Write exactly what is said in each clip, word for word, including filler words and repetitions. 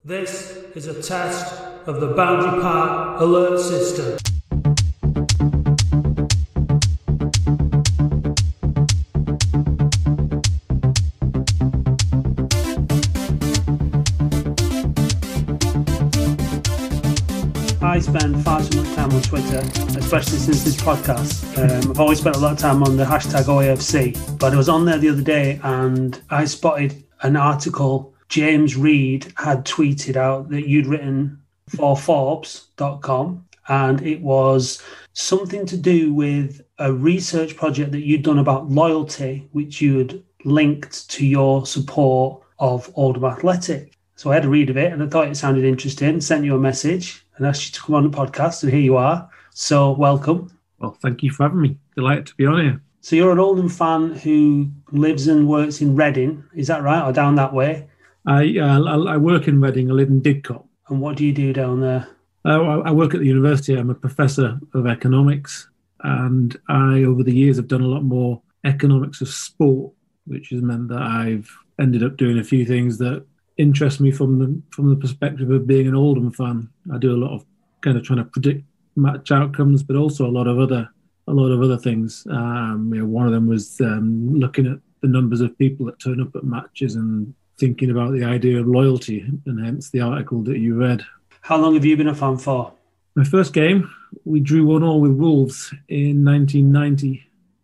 This is a test of the Boundary Park alert system. I spend far too much time on Twitter, especially since this podcast. Um, I've always spent a lot of time on the hashtag O A F C, but I was on there the other day and I spotted an article James Reed had tweeted out that you'd written for Forbes dot com, and it was something to do with a research project that you'd done about loyalty, which you had linked to your support of Oldham Athletic. So I had a read of it and I thought it sounded interesting, sent you a message and asked you to come on the podcast, and here you are. So welcome. Well, thank you for having me. Delighted to be on here. So you're an Oldham fan who lives and works in Reading, is that right, or down that way? I, uh, I work in Reading. I live in Didcot. And what do you do down there? Uh, I work at the university. I'm a professor of economics, and I, over the years, have done a lot more economics of sport, which has meant that I've ended up doing a few things that interest me from the from the perspective of being an Oldham fan. I do a lot of kind of trying to predict match outcomes, but also a lot of other a lot of other things. Um, you know, one of them was um, looking at the numbers of people that turn up at matches and thinking about the idea of loyalty, and hence the article that you read. How long have you been a fan for? My first game, we drew one all with Wolves in nineteen ninety,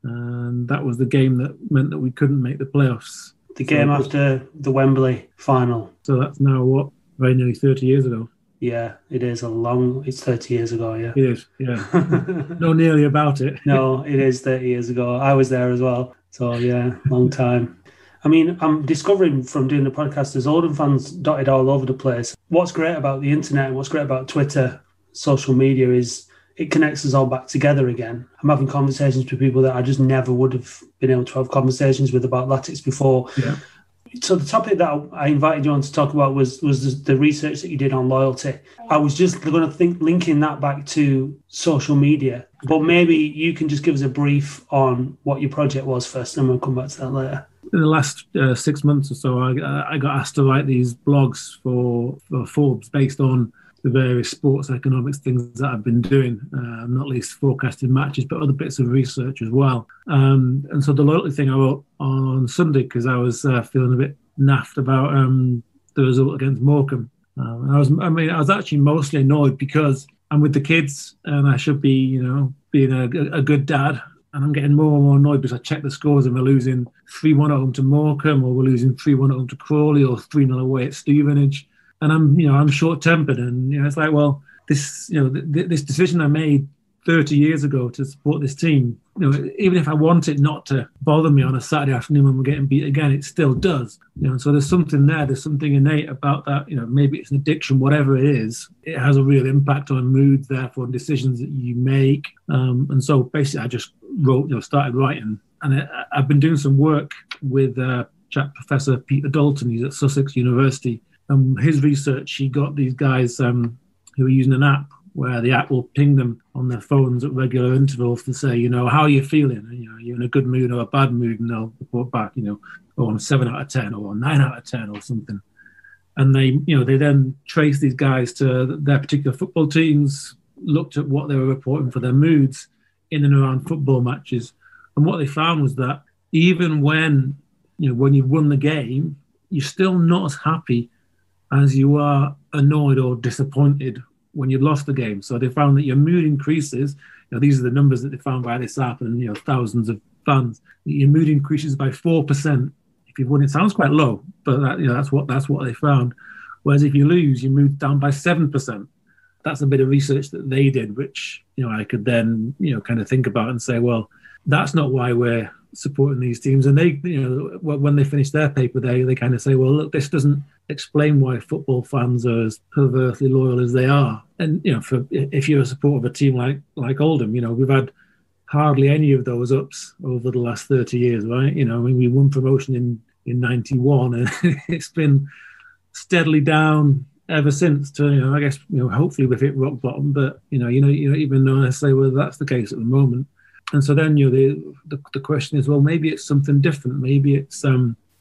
and that was the game that meant that we couldn't make the playoffs. The game so, after the Wembley final. So that's now, what, very nearly thirty years ago. Yeah, it is a long, it's thirty years ago, yeah. It is, yeah. No, nearly about it. No, it is thirty years ago. I was there as well. So, yeah, long time. I mean, I'm discovering from doing the podcast, there's Oldham fans dotted all over the place. What's great about the internet and what's great about Twitter, social media, is it connects us all back together again. I'm having conversations with people that I just never would have been able to have conversations with about Latics before. Yeah. So the topic that I invited you on to talk about was was the research that you did on loyalty. I was just going to think linking that back to social media, but maybe you can just give us a brief on what your project was first, and we'll come back to that later. In the last uh, six months or so, I, I got asked to write these blogs for, for Forbes based on the various sports economics things that I've been doing, uh, not least forecasting matches, but other bits of research as well. Um, and so the loyalty thing I wrote on Sunday because I was uh, feeling a bit naffed about um, the result against Morecambe. Um, and I was, I mean, I was actually mostly annoyed because I'm with the kids and I should be, you know, being a, a good dad. And I'm getting more and more annoyed because I check the scores and we're losing three one at home to Morecambe, or we're losing three one at home to Crawley, or three nil away at Stevenage. And I'm, you know, I'm short-tempered, and you know, it's like, well, this, you know, th- this decision I made thirty years ago to support this team, you know, even if I want it not to bother me on a Saturday afternoon when we're getting beat again, it still does. You know, so there's something there. There's something innate about that. You know, maybe it's an addiction, whatever it is. It has a real impact on moods, therefore, and decisions that you make. Um, and so basically, I just wrote, you know, started writing, and I, I've been doing some work with uh, chap Professor Peter Dalton. He's at Sussex University. And his research, he got these guys um, who are using an app where the app will ping them on their phones at regular intervals to say, you know, how are you feeling? And, you know, you're in a good mood or a bad mood, and they'll report back, you know, oh, I'm seven out of ten or nine out of ten or something. And they, you know, they then trace these guys to their particular football teams, looked at what they were reporting for their moods in and around football matches. And what they found was that even when, you know, when you've won the game, you're still not as happy as you are annoyed or disappointed when you've lost the game. So they found that your mood increases. You know, these are the numbers that they found by this app, and you know, thousands of fans. Your mood increases by four percent if you've won. It sounds quite low, but that, you know, that's what that's what they found. Whereas if you lose, your mood's down by seven percent. That's a bit of research that they did, which, you know, I could then, you know, kind of think about and say, well, that's not why we're supporting these teams. And they, you know, when they finish their paper, they they kind of say, well, look, this doesn't explain why football fans are as perversely loyal as they are. And, you know, for if you're a supporter of a team like like Oldham, you know, we've had hardly any of those ups over the last thirty years, right? You know, I mean, we won promotion in, in ninety-one, and it's been steadily down ever since to, you know, I guess, you know, hopefully we've hit rock bottom, but, you know, you know, you know, even though I say, well, that's the case at the moment. And so then, you know, the, the the question is, well, maybe it's something different. Maybe it's um,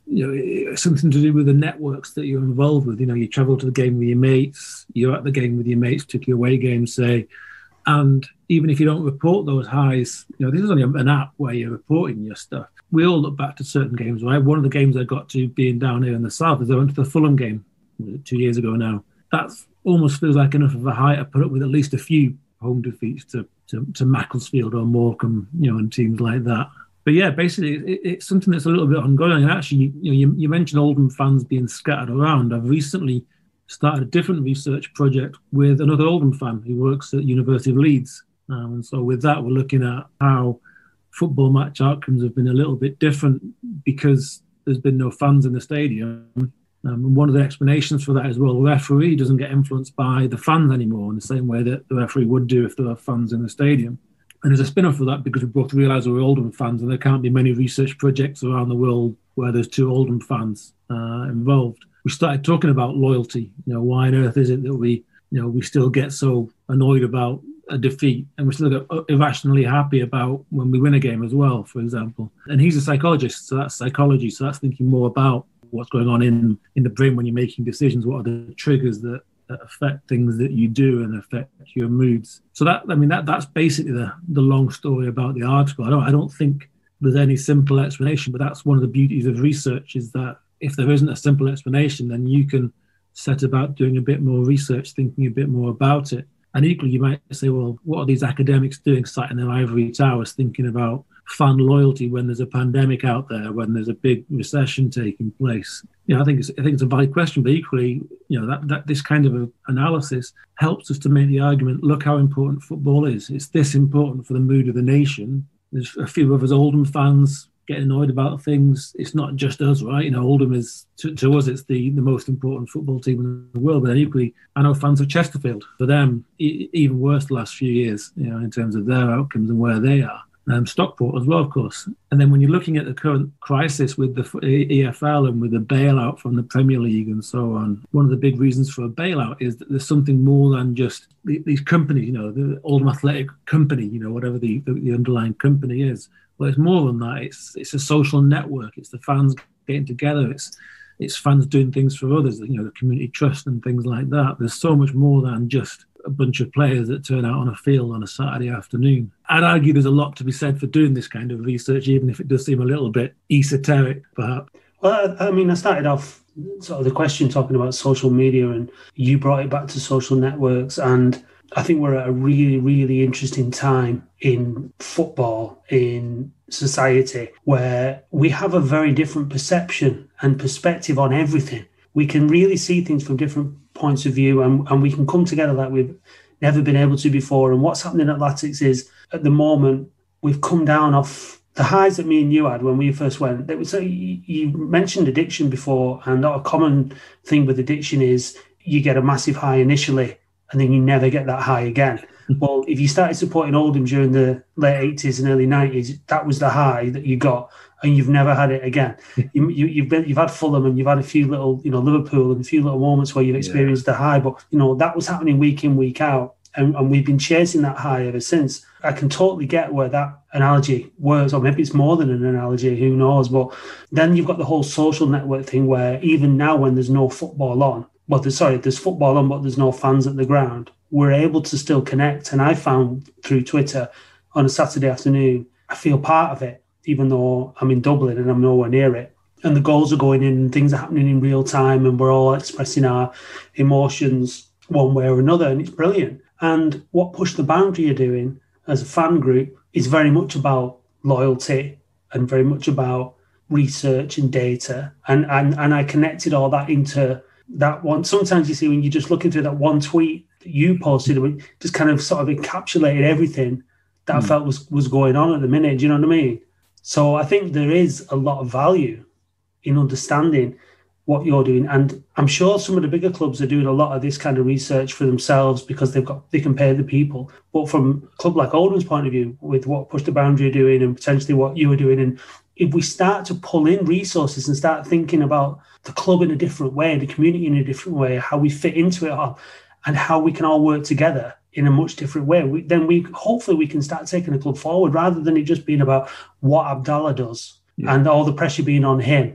you know, it's something to do with the networks that you're involved with. You know, you travel to the game with your mates, you're at the game with your mates, particularly away games, say, and even if you don't report those highs, you know, this is only an app where you're reporting your stuff. We all look back to certain games, right? One of the games I got to being down here in the south is I went to the Fulham game two years ago now. That almost feels like enough of a high to put up with at least a few home defeats to, to, to Macclesfield or Morecambe, you know, and teams like that. But yeah, basically, it, it's something that's a little bit ongoing. And actually, you know, you, you mentioned Oldham fans being scattered around. I've recently started a different research project with another Oldham fan who works at University of Leeds. Um, and so with that, we're looking at how football match outcomes have been a little bit different because there's been no fans in the stadium. Um, and one of the explanations for that is, well, the referee doesn't get influenced by the fans anymore in the same way that the referee would do if there were fans in the stadium. And there's a spin-off for that because we both realise we're Oldham fans and there can't be many research projects around the world where there's two Oldham fans uh, involved. We started talking about loyalty. You know, why on earth is it that we, you know, we still get so annoyed about a defeat and we still get irrationally happy about when we win a game as well, for example. And he's a psychologist, so that's psychology. So that's thinking more about what's going on in, in the brain when you're making decisions. What are the triggers that, that affect things that you do and affect your moods? So that, I mean, that that's basically the, the long story about the article. I don't, I don't think there's any simple explanation, but that's one of the beauties of research is that if there isn't a simple explanation, then you can set about doing a bit more research, thinking a bit more about it. And equally, you might say, well, what are these academics doing sat in their ivory towers thinking about fan loyalty when there's a pandemic out there, when there's a big recession taking place? You know, I think it's, I think it's a valid question, but equally, you know, that, that this kind of a analysis helps us to make the argument, look how important football is. It's this important for the mood of the nation. There's a few of us Oldham fans getting annoyed about things. It's not just us, right? You know, Oldham is, to, to us, it's the, the most important football team in the world. But then equally, I know fans of Chesterfield, for them, e- even worse the last few years, you know, in terms of their outcomes and where they are. Um, Stockport as well, of course. And then when you're looking at the current crisis with the E F L and with the bailout from the Premier League and so on, one of the big reasons for a bailout is that there's something more than just these companies, you know, the Oldham Athletic Company, you know, whatever the, the, the underlying company is. Well, it's more than that. It's it's a social network. It's the fans getting together. It's it's fans doing things for others, you know, the community trust and things like that. There's so much more than just a bunch of players that turn out on a field on a Saturday afternoon. I'd argue there's a lot to be said for doing this kind of research, even if it does seem a little bit esoteric, perhaps. Well, I mean, I started off sort of the question talking about social media and you brought it back to social networks. And I think we're at a really, really interesting time in football, in society, where we have a very different perception and perspective on everything. We can really see things from different points of view and, and we can come together like we've never been able to before. And what's happening at Latics is, at the moment, we've come down off the highs that me and you had when we first went. It was, so you, you mentioned addiction before, and a common thing with addiction is you get a massive high initially and then you never get that high again. Well, if you started supporting Oldham during the late eighties and early nineties, that was the high that you got, and you've never had it again. you, you, you've been, you've had Fulham, and you've had a few little, you know, Liverpool, and a few little moments where you've experienced yeah. the high. But you know that was happening week in, week out, and, and we've been chasing that high ever since. I can totally get where that analogy works, or maybe it's more than an analogy. Who knows? But then you've got the whole social network thing, where even now, when there's no football on, well, there's, sorry, there's football on, but there's no fans at the ground, we're able to still connect. And I found through Twitter on a Saturday afternoon, I feel part of it, even though I'm in Dublin and I'm nowhere near it. And the goals are going in and things are happening in real time and we're all expressing our emotions one way or another. And it's brilliant. And what Push the Boundary are doing as a fan group is very much about loyalty and very much about research and data. And, and, and I connected all that into that one. Sometimes you see when you're just looking through that one tweet that you posted, it just kind of sort of encapsulated everything that mm. I felt was, was going on at the minute. Do you know what I mean? So I think there is a lot of value in understanding what you're doing. And I'm sure some of the bigger clubs are doing a lot of this kind of research for themselves because they've got they can pay the people. But from a club like Oldham's point of view, with what Push the Boundary are doing and potentially what you are doing, and if we start to pull in resources and start thinking about the club in a different way, the community in a different way, how we fit into it all, and how we can all work together in a much different way, we, then we hopefully we can start taking the club forward rather than it just being about what Abdallah does yeah. and all the pressure being on him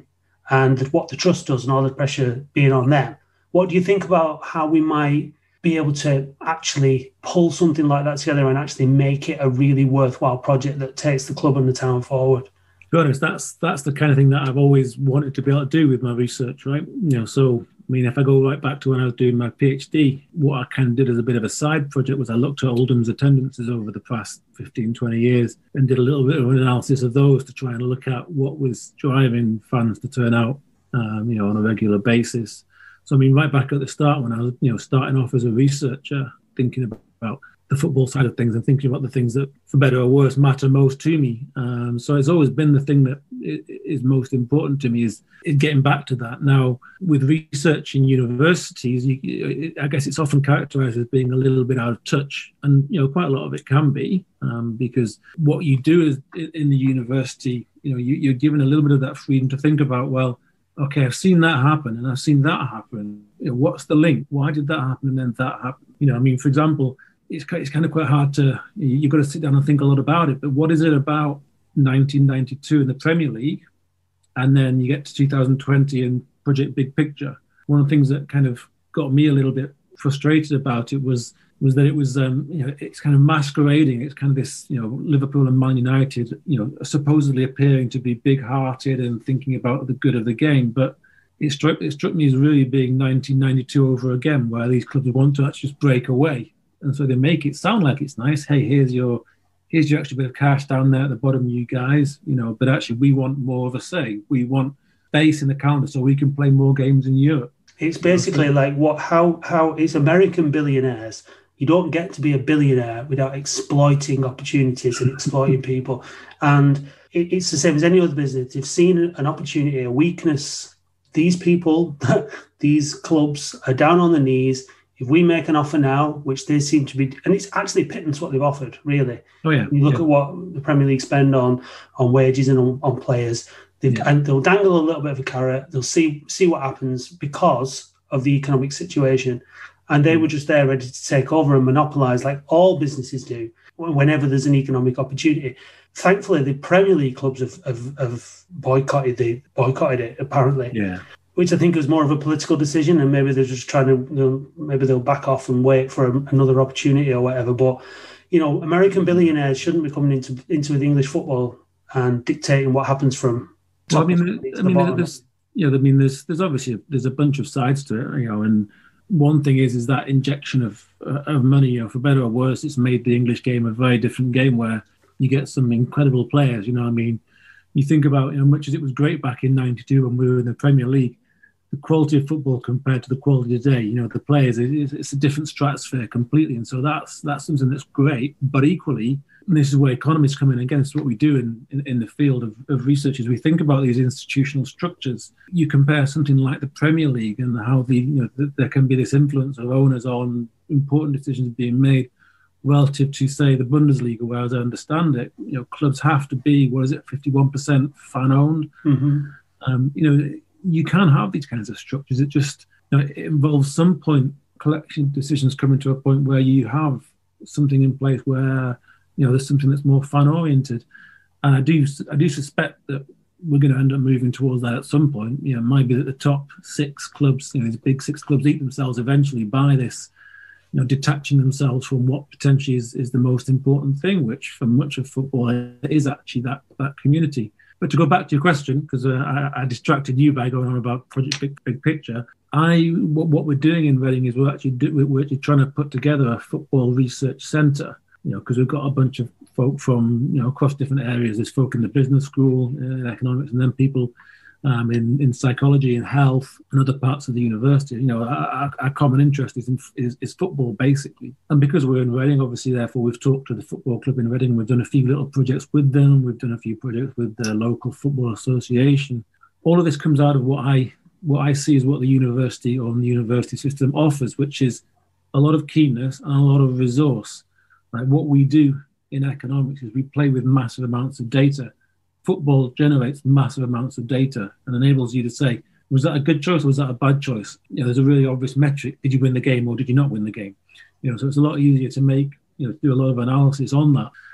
and what the trust does and all the pressure being on them. What do you think about how we might be able to actually pull something like that together and actually make it a really worthwhile project that takes the club and the town forward? To be honest, that's that's the kind of thing that I've always wanted to be able to do with my research, right? You know, so I mean, if I go right back to when I was doing my PhD, what I kind of did as a bit of a side project was I looked at Oldham's attendances over the past fifteen, twenty years and did a little bit of an analysis of those to try and look at what was driving fans to turn out, um, you know, on a regular basis. So, I mean, right back at the start when I was, you know, starting off as a researcher, thinking about the football side of things and thinking about the things that, for better or worse, matter most to me. Um, so it's always been the thing that is most important to me is, is getting back to that. Now, with research in universities, you, I guess it's often characterized as being a little bit out of touch. And, you know, quite a lot of it can be, um, because what you do is in the university, you know, you, you're given a little bit of that freedom to think about, well, okay, I've seen that happen and I've seen that happen. You know, what's the link? Why did that happen and then that happen? You know, I mean, for example, it's it's kind of quite hard to, you've got to sit down and think a lot about it. But what is it about nineteen ninety-two in the Premier League? And then you get to two thousand twenty and Project Big Picture. One of the things that kind of got me a little bit frustrated about it was was that it was, um, you know, it's kind of masquerading. It's kind of this, you know, Liverpool and Man United, you know, supposedly appearing to be big-hearted and thinking about the good of the game. But it struck, it struck me as really being nineteen ninety-two over again, where these clubs want to actually just break away. And so they make it sound like it's nice. Hey, here's your here's your extra bit of cash down there at the bottom, you guys. You know, but actually we want more of a say. We want base in the calendar so we can play more games in Europe. It's basically like what how how it's American billionaires. You don't get to be a billionaire without exploiting opportunities and exploiting people. And it, it's the same as any other business. They've seen an opportunity, a weakness. These people, these clubs are down on their knees. If we make an offer now, which they seem to be, and it's actually pittance what they've offered, really. Oh yeah. You look yeah. at what the Premier League spend on on wages and on, on players, yeah. and they'll dangle a little bit of a carrot. They'll see see what happens because of the economic situation. And they were just there ready to take over and monopolise like all businesses do whenever there's an economic opportunity. Thankfully, the Premier League clubs have, have, have boycotted, the, boycotted it, apparently, yeah. which I think was more of a political decision, and maybe they're just trying to, you know, maybe they'll back off and wait for a, another opportunity or whatever. But, you know, American billionaires shouldn't be coming into into the English football and dictating what happens from well, I mean, I mean, there's, you know, I mean, there's, there's obviously, there's a bunch of sides to it, you know, and one thing is is that injection of uh, of money, you know, for better or worse, it's made the English game a very different game where you get some incredible players. You know what I mean? You think about, you know, much as it was great back in ninety-two when we were in the Premier League, the quality of football compared to the quality today, you know, the players, it's, it's a different stratosphere completely. And so that's that's something that's great. But equally, and this is where economists come in against what we do in, in, in the field of, of research, is we think about these institutional structures. You compare something like the Premier League and how the, you know, the, there can be this influence of owners on important decisions being made relative to, say, the Bundesliga, where, as I understand it, you know, clubs have to be, what is it, fifty-one percent fan-owned. Mm-hmm. Um, you know, you can have these kinds of structures. It just, you know, it involves some point collection decisions coming to a point where you have something in place where, you know, there's something that's more fan-oriented. And I do, I do suspect that we're going to end up moving towards that at some point. You know, it might be that the top six clubs, you know, these big six clubs eat themselves eventually by this, you know, detaching themselves from what potentially is, is the most important thing, which for much of football is actually that, that community. But to go back to your question, because uh, I, I distracted you by going on about Project Big, Big Picture, I what, what we're doing in Reading is we're actually do, we're actually trying to put together a football research centre. You know, because we've got a bunch of folk from, you know, across different areas. There's folk in the business school, uh, in economics, and then people um, in, in psychology and health and other parts of the university. You know, our, our common interest is, in, is is football, basically. And because we're in Reading, obviously, therefore, we've talked to the football club in Reading. We've done a few little projects with them. We've done a few projects with the local football association. All of this comes out of what I what I see is what the university or the university system offers, which is a lot of keenness and a lot of resource. Right? What we do in economics is we play with massive amounts of data. Football generates massive amounts of data and enables you to say, was that a good choice or was that a bad choice? You know, there's a really obvious metric. Did you win the game or did you not win the game? You know, so it's a lot easier to make, you know, do a lot of analysis on that.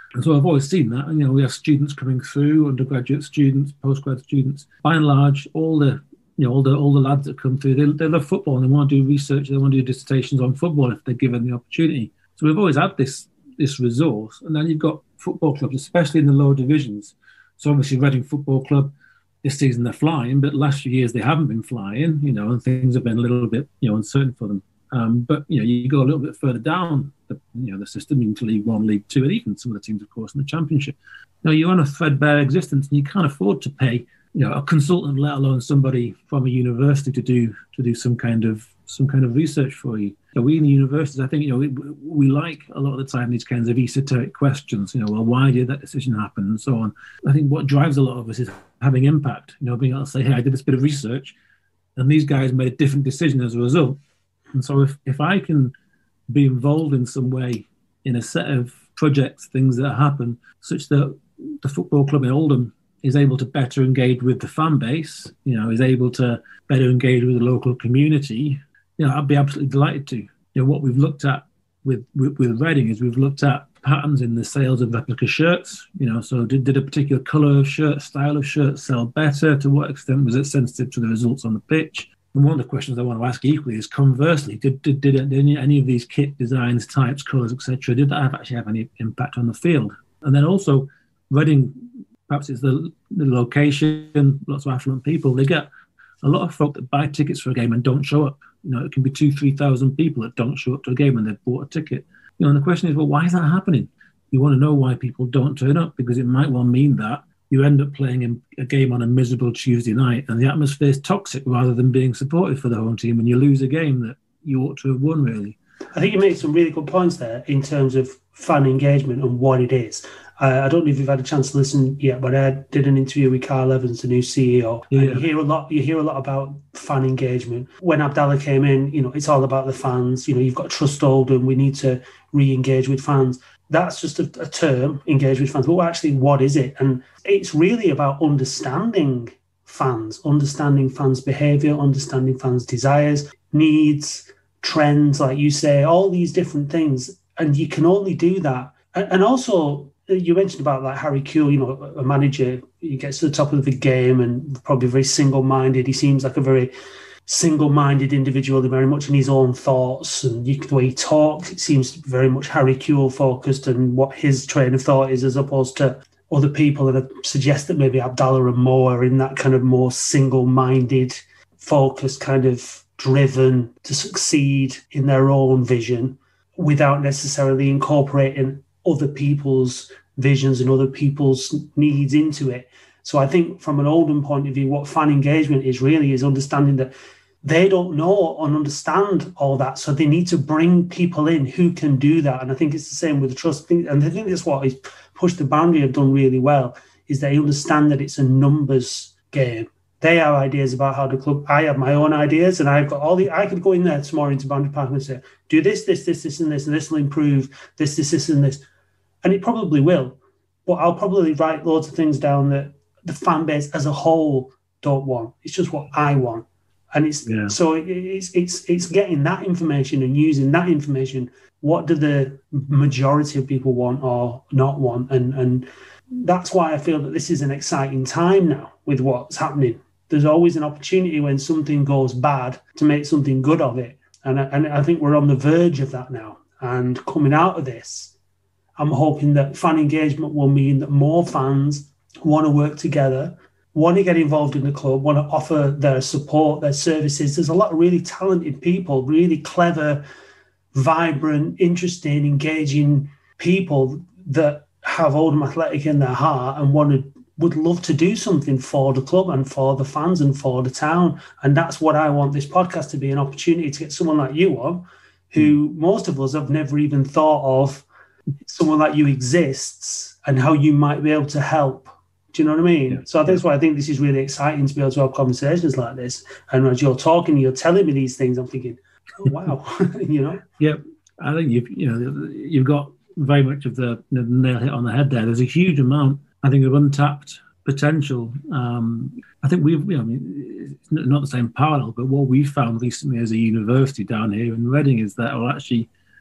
And so I've always seen that. And, you know, we have students coming through, undergraduate students, postgrad students. By and large, all the you know all the all the lads that come through, they, they love football and they want to do research. They want to do dissertations on football if they're given the opportunity. So we've always had this this resource. And then you've got football clubs, especially in the lower divisions. So obviously Reading Football Club, this season they're flying, but last few years they haven't been flying, you know, and things have been a little bit, you know, uncertain for them. Um, but, you know, you go a little bit further down the, you know, the system into League One, League Two, and even some of the teams, of course, in the Championship. Now, you're on a threadbare existence and you can't afford to pay, you know, a consultant, let alone somebody from a university to do to do some kind of some kind of research for you. So we in the universities, I think, you know, we, we like a lot of the time these kinds of esoteric questions, you know, well, why did that decision happen and so on. I think what drives a lot of us is having impact, you know, being able to say, hey, I did this bit of research and these guys made a different decision as a result. And so if, if I can be involved in some way in a set of projects, things that happen, such that the football club in Oldham is able to better engage with the fan base, you know, is able to better engage with the local community, you know, I'd be absolutely delighted to. You know, what we've looked at with, with, with Reading is we've looked at patterns in the sales of replica shirts, you know, so did, did a particular colour of shirt, style of shirt sell better? To what extent was it sensitive to the results on the pitch? And one of the questions I want to ask equally is, conversely, did did, did any, any of these kit designs, types, colours, et cetera, did that have actually have any impact on the field? And then also, Reading, perhaps it's the, the location, lots of affluent people, they get a lot of folk that buy tickets for a game and don't show up. You know, it can be two, three thousand people that don't show up to a game and they've bought a ticket. You know, and the question is, well, why is that happening? You want to know why people don't turn up, because it might well mean that you end up playing a game on a miserable Tuesday night and the atmosphere is toxic rather than being supportive for the home team, and you lose a game that you ought to have won, really. I think you make some really good points there in terms of fan engagement and what it is. Uh, I don't know if you've had a chance to listen yet, but I did an interview with Carl Evans, the new C E O. Yeah. And you hear a lot. You hear a lot about fan engagement. When Abdallah came in, you know, it's all about the fans. You know, you've got Trust Oldham. We need to re-engage with fans. That's just a, a term, engage with fans. But actually, what is it? And it's really about understanding fans, understanding fans' behaviour, understanding fans' desires, needs, trends, like you say, all these different things. And you can only do that. And, and also, you mentioned about like Harry Kewell, you know, a manager, he gets to the top of the game and probably very single-minded. He seems like a very single-minded individual, very much in his own thoughts, and you, the way he talks, it seems very much Harry Kewell focused and what his train of thought is, as opposed to other people that suggest that maybe Abdallah and Mo are in that kind of more single-minded, focused, kind of driven to succeed in their own vision without necessarily incorporating other people's visions and other people's needs into it. So I think from an Oldham point of view, what fan engagement is really is understanding that they don't know and understand all that. So they need to bring people in who can do that. And I think it's the same with the Trust. And I think that's what is pushed the boundary have done really well, is they understand that it's a numbers game. They have ideas about how the club, I have my own ideas, and I've got all the, I could go in there tomorrow into Boundary Park and say, do this, this, this, this, and this, and this will improve this, this, this, and this. And it probably will. But I'll probably write loads of things down that the fan base as a whole don't want. It's just what I want. And it's yeah. so it's it's it's getting that information and using that information. What do the majority of people want or not want? And and that's why I feel that this is an exciting time now with what's happening. There's always an opportunity when something goes bad to make something good of it. And I, and I think we're on the verge of that now. And coming out of this, I'm hoping that fan engagement will mean that more fans want to work together, want to get involved in the club, want to offer their support, their services. There's a lot of really talented people, really clever, vibrant, interesting, engaging people that have Oldham Athletic in their heart and want to, would love to do something for the club and for the fans and for the town. And that's what I want this podcast to be, an opportunity to get someone like you on, who mm. most of us have never even thought of. Someone like you exists and how you might be able to help. Do you know what I mean? Yeah. So that's why I think this is really exciting to be able to have conversations like this. And as you're talking, you're telling me these things, I'm thinking, oh, wow, you know? Yeah, I think you've, you know, you've got very much of the, the nail hit on the head there. There's a huge amount, I think, of untapped potential. Um, I think we've, you know, I mean, it's not the same parallel, but what we've found recently as a university down here in Reading is that, well, actually,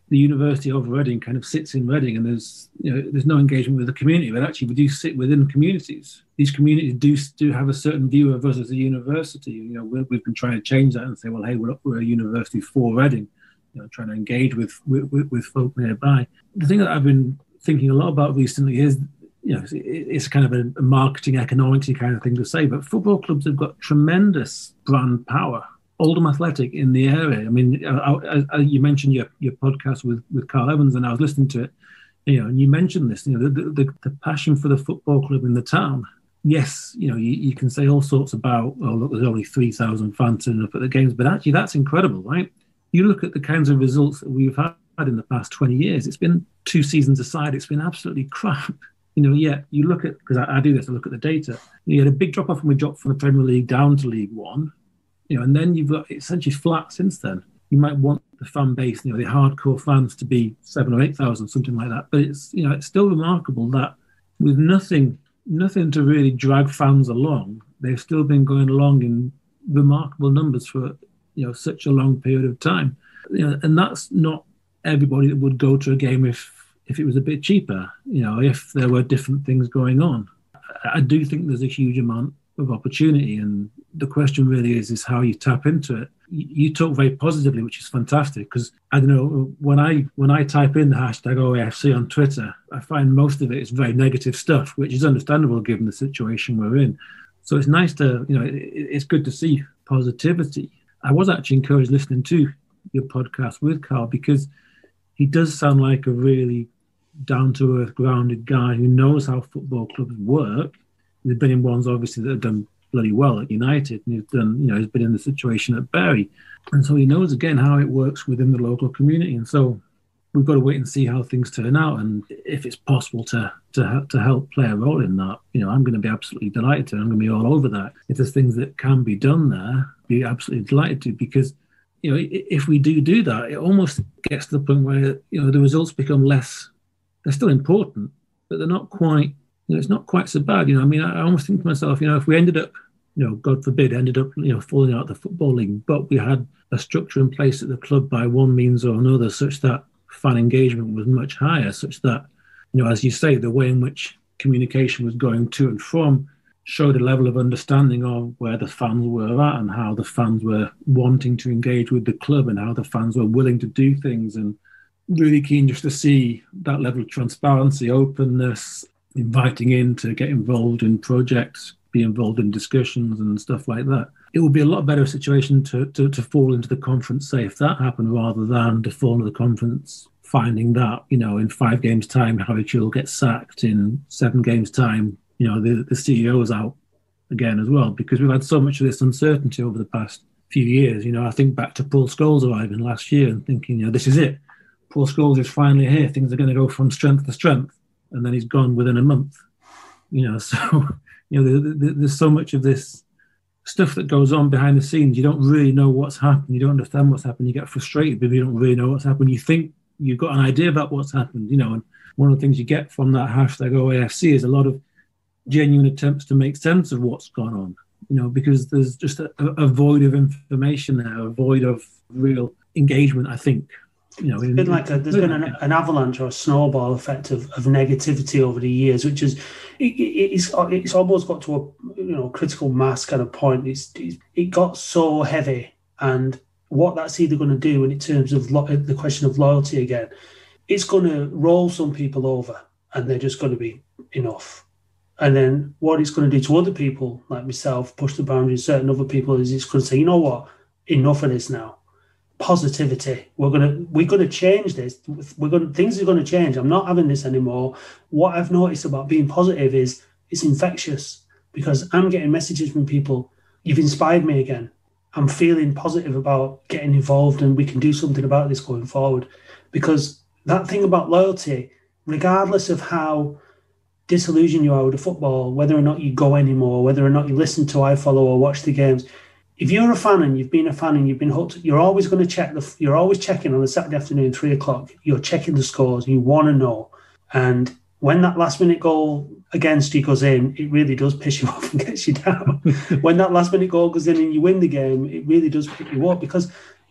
the University of Reading kind of sits in Reading, and there's you know there's no engagement with the community, but actually we do sit within communities. These communities do do have a certain view of us as a university. You know, we're, we've been trying to change that and say, well, hey, we're, we're a university for Reading. You know, trying to engage with, with with folk nearby. The thing that I've been thinking a lot about recently is, you know, it's kind of a marketing economics kind of thing to say, but football clubs have got tremendous brand power. Oldham Athletic in the area. I mean, I, I, I, you mentioned your, your podcast with, with Carl Evans, and I was listening to it. You know, and you mentioned this. You know, the, the, the passion for the football club in the town. Yes, you know, you, you can say all sorts about, oh, look, there's only three thousand fans turning up at the games, but actually that's incredible, right? You look at the kinds of results that we've had in the past twenty years. It's been two seasons aside. It's been absolutely crap. You know, yet you look at, because I, I do this, I look at the data. You had a big drop off when we dropped from the Premier League down to League One. You know, and then you've got essentially flat since then. You might want the fan base, you know, the hardcore fans to be seven or eight thousand, something like that. But it's, you know, it's still remarkable that with nothing, nothing to really drag fans along, they've still been going along in remarkable numbers for, you know, such a long period of time. You know, and that's not everybody that would go to a game if if it was a bit cheaper. You know, if there were different things going on. I do think there's a huge amount of opportunity, and the question really is is how you tap into it. You talk very positively, which is fantastic, because I don't know, when I when I type in the hashtag O A F C on Twitter, I find most of it is very negative stuff, which is understandable given the situation we're in. So it's nice to, you know, it, it's good to see positivity. I was actually encouraged listening to your podcast with Carl, because he does sound like a really down-to-earth, grounded guy who knows how football clubs work. There's been in ones, obviously, that have done bloody well at United, and he's done, you know, he's been in the situation at Bury. And so he knows, again, how it works within the local community. And so we've got to wait and see how things turn out. And if it's possible to to, to help play a role in that, you know, I'm going to be absolutely delighted to. I'm going to be all over that. If there's things that can be done there, be absolutely delighted to, because, you know, if we do do that, it almost gets to the point where, you know, the results become less, they're still important, but they're not quite, you know, it's not quite so bad. You know, I mean, I almost think to myself, you know, if we ended up, you know, God forbid, ended up, you know, falling out of the Football League, but we had a structure in place at the club by one means or another, such that fan engagement was much higher, such that, you know, as you say, the way in which communication was going to and from showed a level of understanding of where the fans were at and how the fans were wanting to engage with the club and how the fans were willing to do things, and really keen just to see that level of transparency, openness, inviting in to get involved in projects, be involved in discussions and stuff like that. It would be a lot better situation to, to, to fall into the conference, say, if that happened, rather than to fall into the conference finding that, you know, in five games' time, Harry Chewell gets sacked, in seven games' time, you know, the, the C E O is out again as well, because we've had so much of this uncertainty over the past few years. You know, I think back to Paul Scholes arriving last year and thinking, you know, this is it. Paul Scholes is finally here. Things are going to go from strength to strength. And then he's gone within a month. You know, so, you know, there, there, there's so much of this stuff that goes on behind the scenes. You don't really know what's happened. You don't understand what's happened. You get frustrated because you don't really know what's happened. You think you've got an idea about what's happened, you know, and one of the things you get from that hashtag O A F C is a lot of genuine attempts to make sense of what's gone on, you know, because there's just a, a void of information there, a void of real engagement, I think. You know, it's been like a, there's been an, an avalanche or a snowball effect of, of negativity over the years, which is it, it, it's it's almost got to a, you know, critical mass kind of point. It's, it's it got so heavy, and what that's either going to do in terms of lo- the question of loyalty again, it's going to roll some people over, and they're just going to be enough. And then what it's going to do to other people like myself, push the boundaries. Certain other people is it's going to say, you know what, enough of this now. Positivity. We're gonna we're gonna change this. We're gonna things are gonna change. I'm not having this anymore. What I've noticed about being positive is it's infectious, because I'm getting messages from people. You've inspired me again. I'm feeling positive about getting involved, and we can do something about this going forward. Because that thing about loyalty, regardless of how disillusioned you are with the football, whether or not you go anymore, whether or not you listen to iFollow or watch the games. If you're a fan and you've been a fan and you've been hooked, you're always going to check the. You're always checking on a Saturday afternoon, three o'clock. You're checking the scores. You want to know, and when that last minute goal against you goes in, it really does piss you off and gets you down. When that last minute goal goes in and you win the game, it really does pick you up, because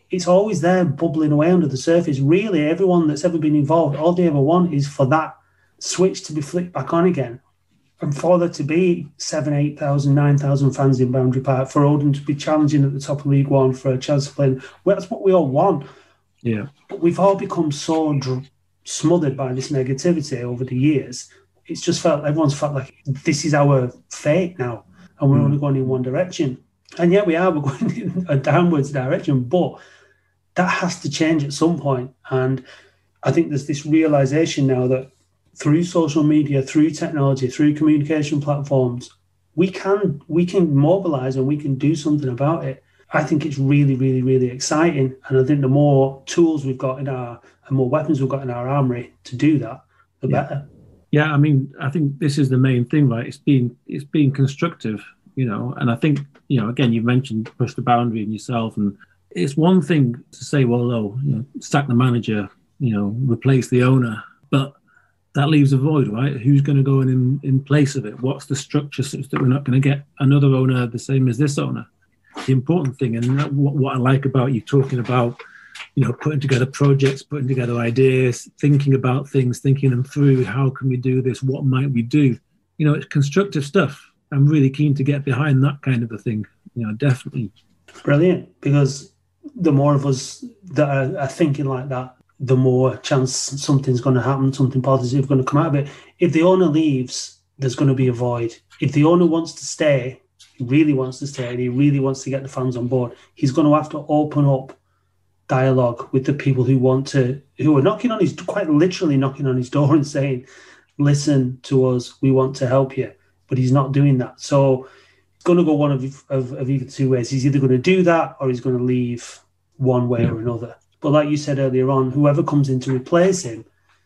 it's always there bubbling away under the surface. Really, everyone that's ever been involved, all they ever want is for that switch to be flicked back on again. And for there to be seven, eight thousand, nine thousand fans in Boundary Park, for Oldham to be challenging at the top of League One, for a chance of playing, well, that's what we all want. Yeah. But we've all become so dr- smothered by this negativity over the years. It's just felt, everyone's felt like this is our fate now, and we're mm. only going in one direction. And yet we are, we're going in a downwards direction, but that has to change at some point. And I think there's this realization now that through social media, through technology, through communication platforms, we can we can mobilize and we can do something about it. I think it's really, really, really exciting. And I think the more tools we've got in our, and more weapons we've got in our armory to do that, the yeah. better. Yeah, I mean, I think this is the main thing, right? It's being it's being constructive, you know. And I think, you know, again, you mentioned push the boundary in yourself, and it's one thing to say, well, oh, you know, sack the manager, you know, replace the owner, but that leaves a void, right? Who's going to go in, in in place of it? What's the structure such that we're not going to get another owner the same as this owner? The important thing, and what, what I like about you talking about, you know, putting together projects, putting together ideas, thinking about things, thinking them through. How can we do this? What might we do? You know, it's constructive stuff. I'm really keen to get behind that kind of a thing. You know, definitely. Brilliant, because the more of us that are, are thinking like that, the more chance something's going to happen, something positive going to come out of it. If the owner leaves, there's going to be a void. If the owner wants to stay, he really wants to stay, and he really wants to get the fans on board, he's going to have to open up dialogue with the people who want to, who are knocking on his, quite literally knocking on his door and saying, listen to us, we want to help you. But he's not doing that. So it's going to go one of, of, of either two ways. He's either going to do that or he's going to leave one way yeah. or another. But like you said earlier on, whoever comes in to replace him,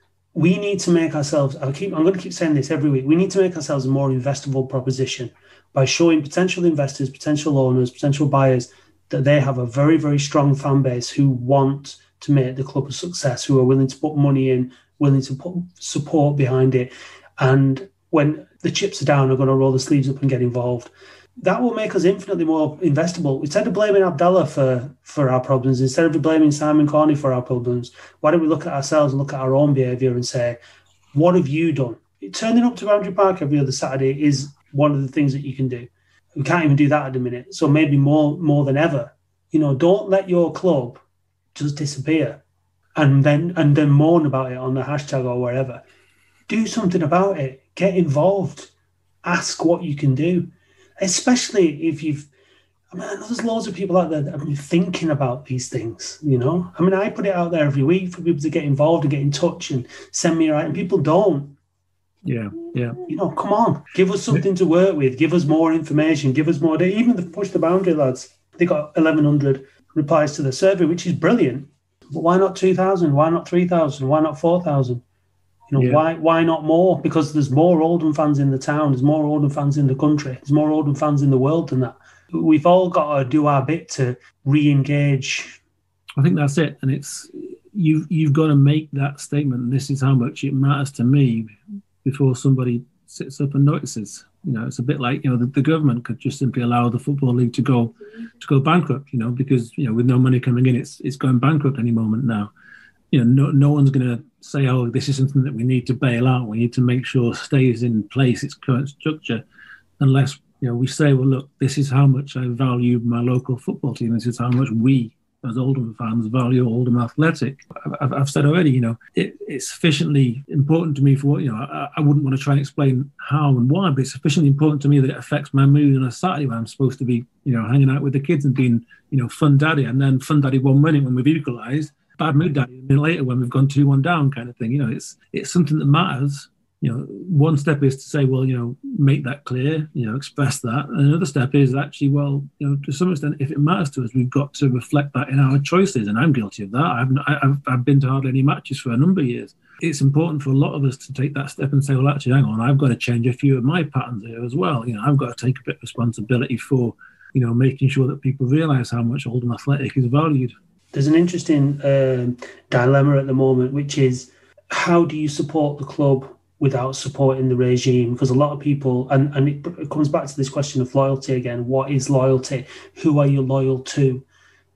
we need to make ourselves, I keep, I'm going to keep saying this every week, we need to make ourselves a more investable proposition by showing potential investors, potential owners, potential buyers that they have a very, very strong fan base who want to make the club a success, who are willing to put money in, willing to put support behind it. And when the chips are down, are going to roll the sleeves up and get involved. That will make us infinitely more investable. Instead of blaming Abdallah for, for our problems, instead of blaming Simon Corney for our problems, why don't we look at ourselves and look at our own behaviour and say, what have you done? Turning up to Boundary Park every other Saturday is one of the things that you can do. We can't even do that at the minute. So maybe more, more than ever, you know, don't let your club just disappear and then and then moan about it on the hashtag or wherever. Do something about it. Get involved. Ask what you can do. Especially if you've, I mean, I know there's loads of people out there that have been thinking about these things, you know? I mean, I put it out there every week for people to get involved and get in touch and send me a write, and people don't. Yeah, yeah. You know, come on. Give us something to work with. Give us more information. Give us more data. Even the Push the Boundary lads, they got eleven hundred replies to the survey, which is brilliant. But why not two thousand? Why not three thousand? Why not four thousand? You know, yeah. why why not more? Because there's more Oldham fans in the town. There's more Oldham fans in the country. There's more Oldham fans in the world than that. We've all got to do our bit to re-engage. I think that's it. And it's you, you've got to make that statement. This is how much it matters to me before somebody sits up and notices. You know, it's a bit like, you know, the, the government could just simply allow the Football League to go to go bankrupt, you know, because, you know, with no money coming in, it's it's going bankrupt any moment now. You know, no, no one's going to say, oh, this is something that we need to bail out. We need to make sure stays in place, its current structure, unless, you know, we say, well, look, this is how much I value my local football team. This is how much we, as Oldham fans, value Oldham Athletic. I've, I've said already, you know, it, it's sufficiently important to me for what, you know, I, I wouldn't want to try and explain how and why, but it's sufficiently important to me that it affects my mood on a Saturday when I'm supposed to be, you know, hanging out with the kids and being, you know, fun daddy, and then fun daddy one minute when we've equalised, bad mood daddy a minute later when we've gone two one down kind of thing. You know, it's it's something that matters. You know, one step is to say, well, you know, make that clear, you know, express that. And another step is actually, well, you know, to some extent, if it matters to us, we've got to reflect that in our choices. And I'm guilty of that. I've I've, I've been to hardly any matches for a number of years. It's important for a lot of us to take that step and say, well, actually, hang on, I've got to change a few of my patterns here as well. You know, I've got to take a bit of responsibility for, you know, making sure that people realise how much Oldham Athletic is valued. There's an interesting um, dilemma at the moment, which is how do you support the club without supporting the regime? Because a lot of people, and, and it, it comes back to this question of loyalty again. What is loyalty? Who are you loyal to?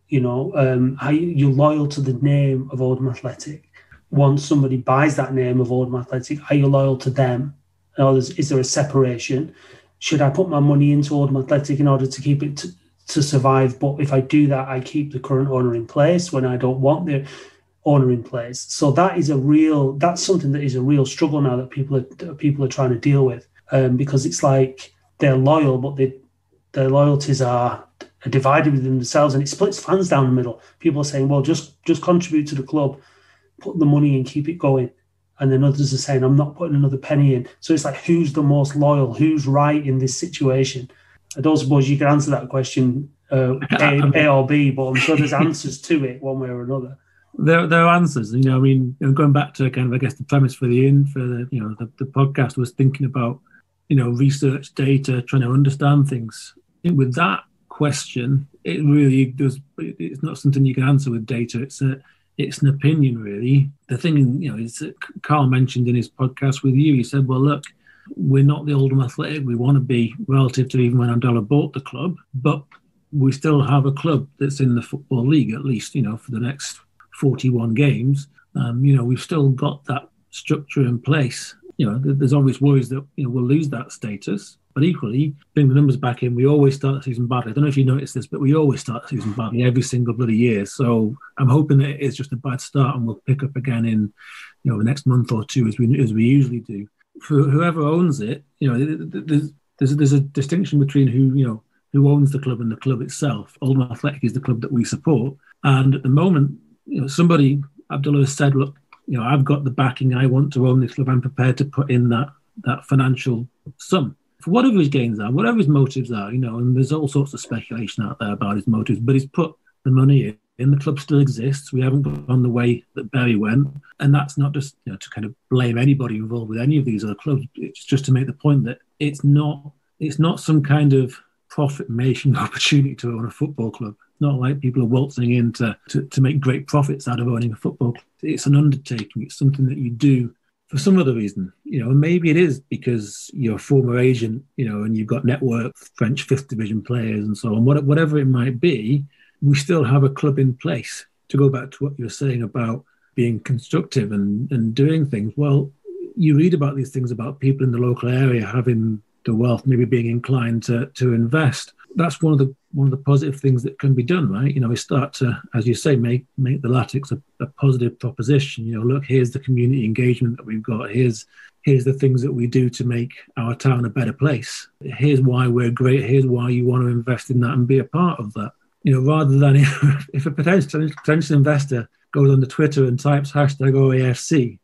You know, um, are you, you're loyal to the name of Oldham Athletic. Once somebody buys that name of Oldham Athletic, are you loyal to them? Or is, is there a separation? Should I put my money into Oldham Athletic in order to keep it to, to survive? But if I do that, I keep the current owner in place when I don't want the owner in place. So that is a real, that's something that is a real struggle now that people are people are trying to deal with, um, because it's like they're loyal, but they, their loyalties are, are divided within themselves, and it splits fans down the middle. People are saying, well, just just contribute to the club, put the money in, keep it going. And then others are saying, I'm not putting another penny in. So it's like, who's the most loyal? Who's right in this situation? I don't suppose you can answer that question uh, A, A or B, but I'm sure there's answers to it one way or another. There, there are answers. You know, I mean, going back to kind of, I guess, the premise for the in for the, you know, the, the podcast was thinking about, you know, research, data, trying to understand things. And with that question, it really does. It's not something you can answer with data. It's a It's an opinion, really. The thing, you know, is that Carl mentioned in his podcast with you, he said, well, look, we're not the Oldham Athletic we want to be relative to even when Andella bought the club, but we still have a club that's in the Football League, at least, you know, for the next forty-one games. Um, you know, we've still got that structure in place. You know, there's always worries that, you know, we'll lose that status. But equally, bring the numbers back in, we always start the season badly. I don't know if you noticed this, but we always start the season badly every single bloody year. So I'm hoping that it is just a bad start and we'll pick up again in, you know, the next month or two as we as we usually do. For whoever owns it, you know, there's there's, there's a distinction between who, you know, who owns the club and the club itself. Oldham Athletic is the club that we support. And at the moment, you know, somebody, Abdullah, has said, look, you know, I've got the backing. I want to own this club. I'm prepared to put in that that financial sum. For whatever his gains are, whatever his motives are, you know, and there's all sorts of speculation out there about his motives, but he's put the money in, and the club still exists. We haven't gone the way that Bury went. And that's not just, you know, to kind of blame anybody involved with any of these other clubs. It's just to make the point that it's not it's not some kind of profit-making opportunity to own a football club. It's not like people are waltzing in to, to, to make great profits out of owning a football club. It's an undertaking. It's something that you do for some other reason, you know, and maybe it is because you're a former agent, you know, and you've got network French fifth division players and so on. Whatever it might be, we still have a club in place. To go back to what you were saying about being constructive and, and doing things, well, you read about these things about people in the local area having the wealth, maybe being inclined to to invest. That's one of the one of the positive things that can be done, right? You know, we start to, as you say, make make the Latics a, a positive proposition. You know, look, here's the community engagement that we've got. Here's here's the things that we do to make our town a better place. Here's why we're great. Here's why you want to invest in that and be a part of that. You know, rather than if, if a potential potential investor goes on the Twitter and types hashtag O A F C,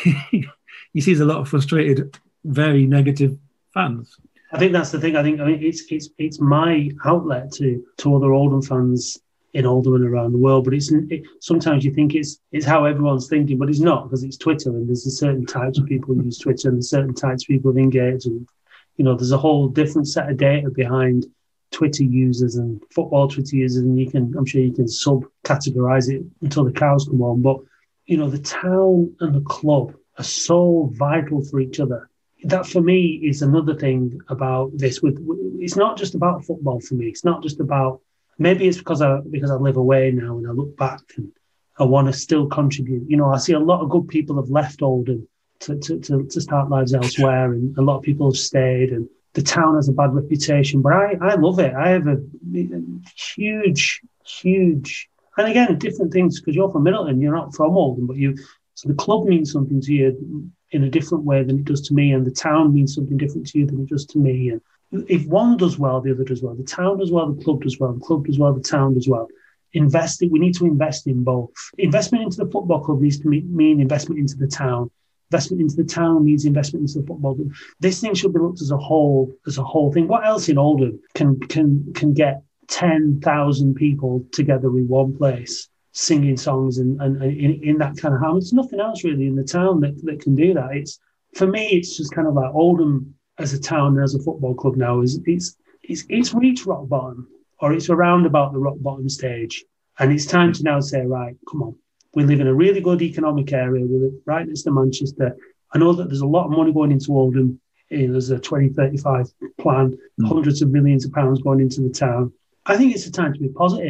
he sees a lot of frustrated, very negative fans. I think that's the thing. I think I mean it's it's it's my outlet to to other Oldham fans in Oldham and around the world. But it's it, sometimes you think it's it's how everyone's thinking, but it's not, because it's Twitter, and there's a certain types of people who use Twitter and certain types of people engage, and you know there's a whole different set of data behind Twitter users and football Twitter users, and you can I'm sure you can sub-categorize it until the cows come home. But you know the town and the club are so vital for each other. That for me is another thing about this. With it's not just about football for me. It's not just about, maybe it's because I because I live away now and I look back and I want to still contribute. You know, I see a lot of good people have left Oldham to to, to, to start lives elsewhere, and a lot of people have stayed, and the town has a bad reputation. But I, I love it. I have a, a huge, huge, and again, different things, because you're from Middleton, you're not from Oldham, but you, so the club means something to you in a different way than it does to me, and the town means something different to you than it does to me. And if one does well, the other does well. The town does well, the club does well. The club does well, the town does well. Investing, we need to invest in both. Investment into the football club needs to mean investment into the town. Investment into the town needs investment into the football club. This thing should be looked as a whole, as a whole thing. What else in Oldham can can can get ten thousand people together in one place, singing songs and, and, and in, in that kind of harmony? There's nothing else really in the town that, that can do that. It's for me, it's just kind of like Oldham as a town and as a football club now is it's it's it's reached rock bottom, or it's around about the rock bottom stage, and it's time to now say, right, come on, we live in a really good economic area. We live right next to Manchester. I know that there's a lot of money going into Oldham. You know, there's a twenty thirty-five plan, mm. hundreds of millions of pounds going into the town. I think it's a time to be positive.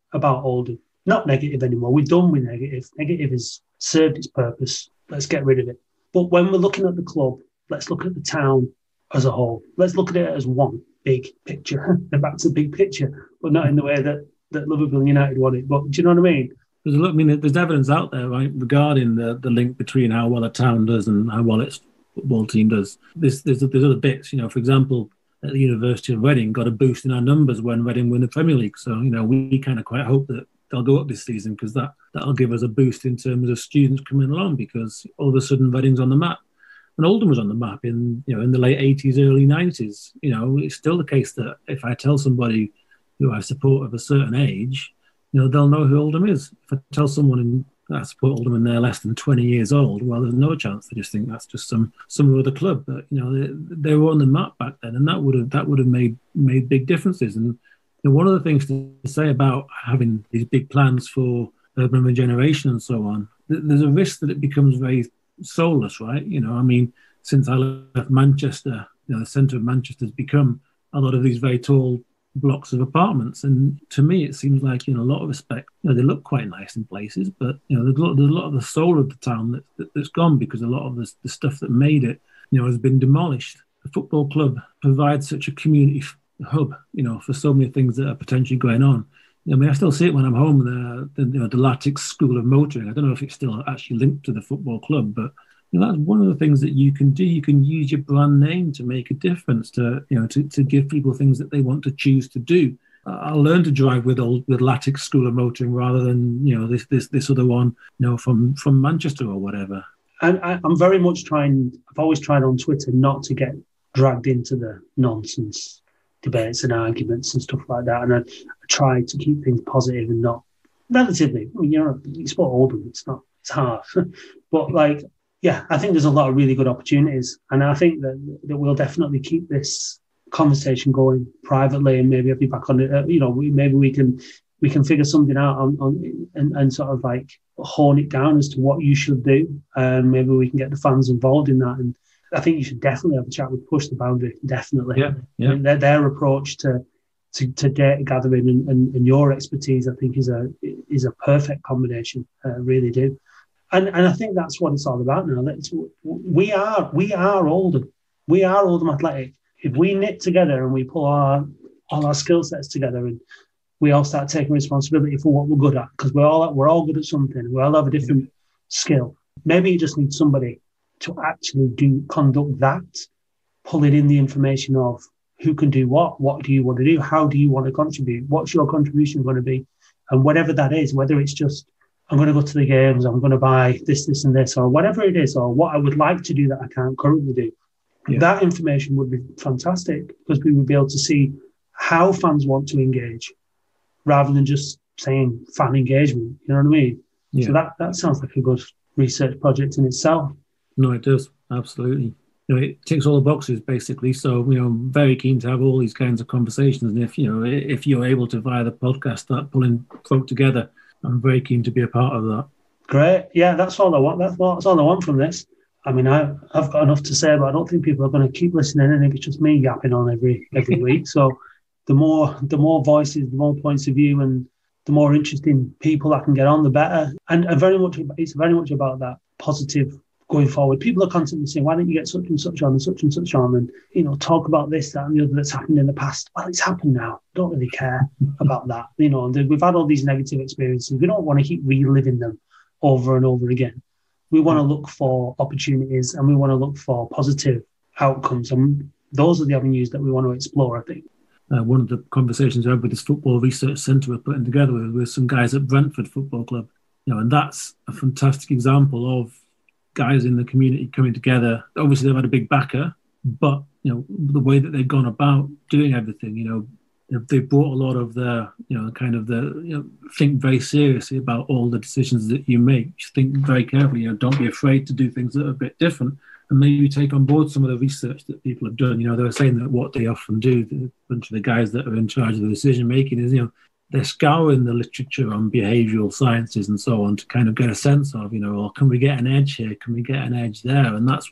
about Oldham. Not negative anymore. We're done with negative. Negative has served its purpose. Let's get rid of it. But when we're looking at the club, let's look at the town as a whole. Let's look at it as one big picture. Back to the big picture, but not in the way that, that Liverpool and United want it. But do you know what I mean? There's a lot, I mean, there's evidence out there, right, regarding the, the link between how well a town does and how well its football team does. There's, there's, there's other bits, you know, for example, at the University of Reading got a boost in our numbers when Reading won the Premier League. So, you know, we kind of quite hope that they'll go up this season because that, that'll give us a boost in terms of students coming along because all of a sudden Reading's on the map. And Oldham was on the map in, you know, in the late eighties, early nineties. You know, it's still the case that if I tell somebody who I support of a certain age, you know, they'll know who Oldham is. If I tell someone in, I support Oldham and they're less than twenty years old, well, there's no chance. They just think that's just some some other club. But, you know, they, they were on the map back then, and that would have that would have made made big differences. And you know, one of the things to say about having these big plans for urban regeneration and so on, th- there's a risk that it becomes very soulless, right? You know, I mean, since I left Manchester, you know, the centre of Manchester has become a lot of these very tall blocks of apartments, and to me it seems like, you know, a lot of respect, you know, they look quite nice in places, but you know, there's a lot, there's a lot of the soul of the town that, that, that's gone because a lot of the, the stuff that made it, you know, has been demolished. The football club provides such a community f- hub, you know, for so many things that are potentially going on. I mean, I still see it when I'm home, the, the, you know, the Latics School of Motoring. I don't know if it's still actually linked to the football club, but you know, that's one of the things that you can do. You can use your brand name to make a difference, to, you know, to, to give people things that they want to choose to do. I'll learn to drive with old with Latics School of Motoring rather than, you know, this this this other one, you know, from from Manchester or whatever. And I, I'm very much trying. I've always tried on Twitter not to get dragged into the nonsense debates and arguments and stuff like that. And I, I try to keep things positive and not relatively. I mean, you know, you sport Oldham. It's not. It's hard, but like. Yeah, I think there's a lot of really good opportunities, and I think that that we'll definitely keep this conversation going privately, and maybe I'll be back on it. Uh, you know, we, maybe we can we can figure something out on, on and, and sort of like hone it down as to what you should do, and um, maybe we can get the fans involved in that. And I think you should definitely have a chat with Push the Boundary. Definitely, yeah, yeah. I mean, their, their approach to to, to data gathering and, and, and your expertise, I think, is a is a perfect combination. I uh, really do. And and I think that's what it's all about now. That's, we are we are Oldham. We are Oldham Athletic. If we knit together and we pull our all our skill sets together and we all start taking responsibility for what we're good at, because we're all we're all good at something. We all have a different skill. Maybe you just need somebody to actually do conduct that, pulling in the information of who can do what, what do you want to do, how do you want to contribute, what's your contribution going to be, and whatever that is, whether it's just I'm going to go to the games, I'm going to buy this, this, and this, or whatever it is, or what I would like to do that I can't currently do. Yeah. That information would be fantastic because we would be able to see how fans want to engage rather than just saying fan engagement. You know what I mean? Yeah. So that, that sounds like a good research project in itself. No, it does. Absolutely. You know, it ticks all the boxes, basically. So, you know, I'm very keen to have all these kinds of conversations. And if, you know, if you're able to, via the podcast, start pulling folk together, I'm very keen to be a part of that. Great. Yeah, that's all I want. That's all, that's all I want from this. I mean, I, I've got enough to say, but I don't think people are going to keep listening. And if it's just me yapping on every every week. So the more the more voices, the more points of view, and the more interesting people I can get on, the better. And, and very much, it's very much about that positive going forward. People are constantly saying, why don't you get such and such on and such and such on and, you know, talk about this, that and the other that's happened in the past. Well, it's happened now. Don't really care about that. You know, we've had all these negative experiences. We don't want to keep reliving them over and over again. We want to look for opportunities and we want to look for positive outcomes. And those are the avenues that we want to explore, I think. Uh, one of the conversations I had with this football research centre we're putting together with, with some guys at Brentford Football Club. You know, and that's a fantastic example of guys in the community coming together. Obviously, they've had a big backer, but you know the way that they've gone about doing everything. You know, they've, they've brought a lot of the, you know, kind of the, you know, think very seriously about all the decisions that you make. Just think very carefully. You know, don't be afraid to do things that are a bit different, and maybe take on board some of the research that people have done. You know, they were saying that what they often do, the bunch of the guys that are in charge of the decision making, is, you know, they're scouring the literature on behavioural sciences and so on to kind of get a sense of, you know, well, can we get an edge here? Can we get an edge there? And that's what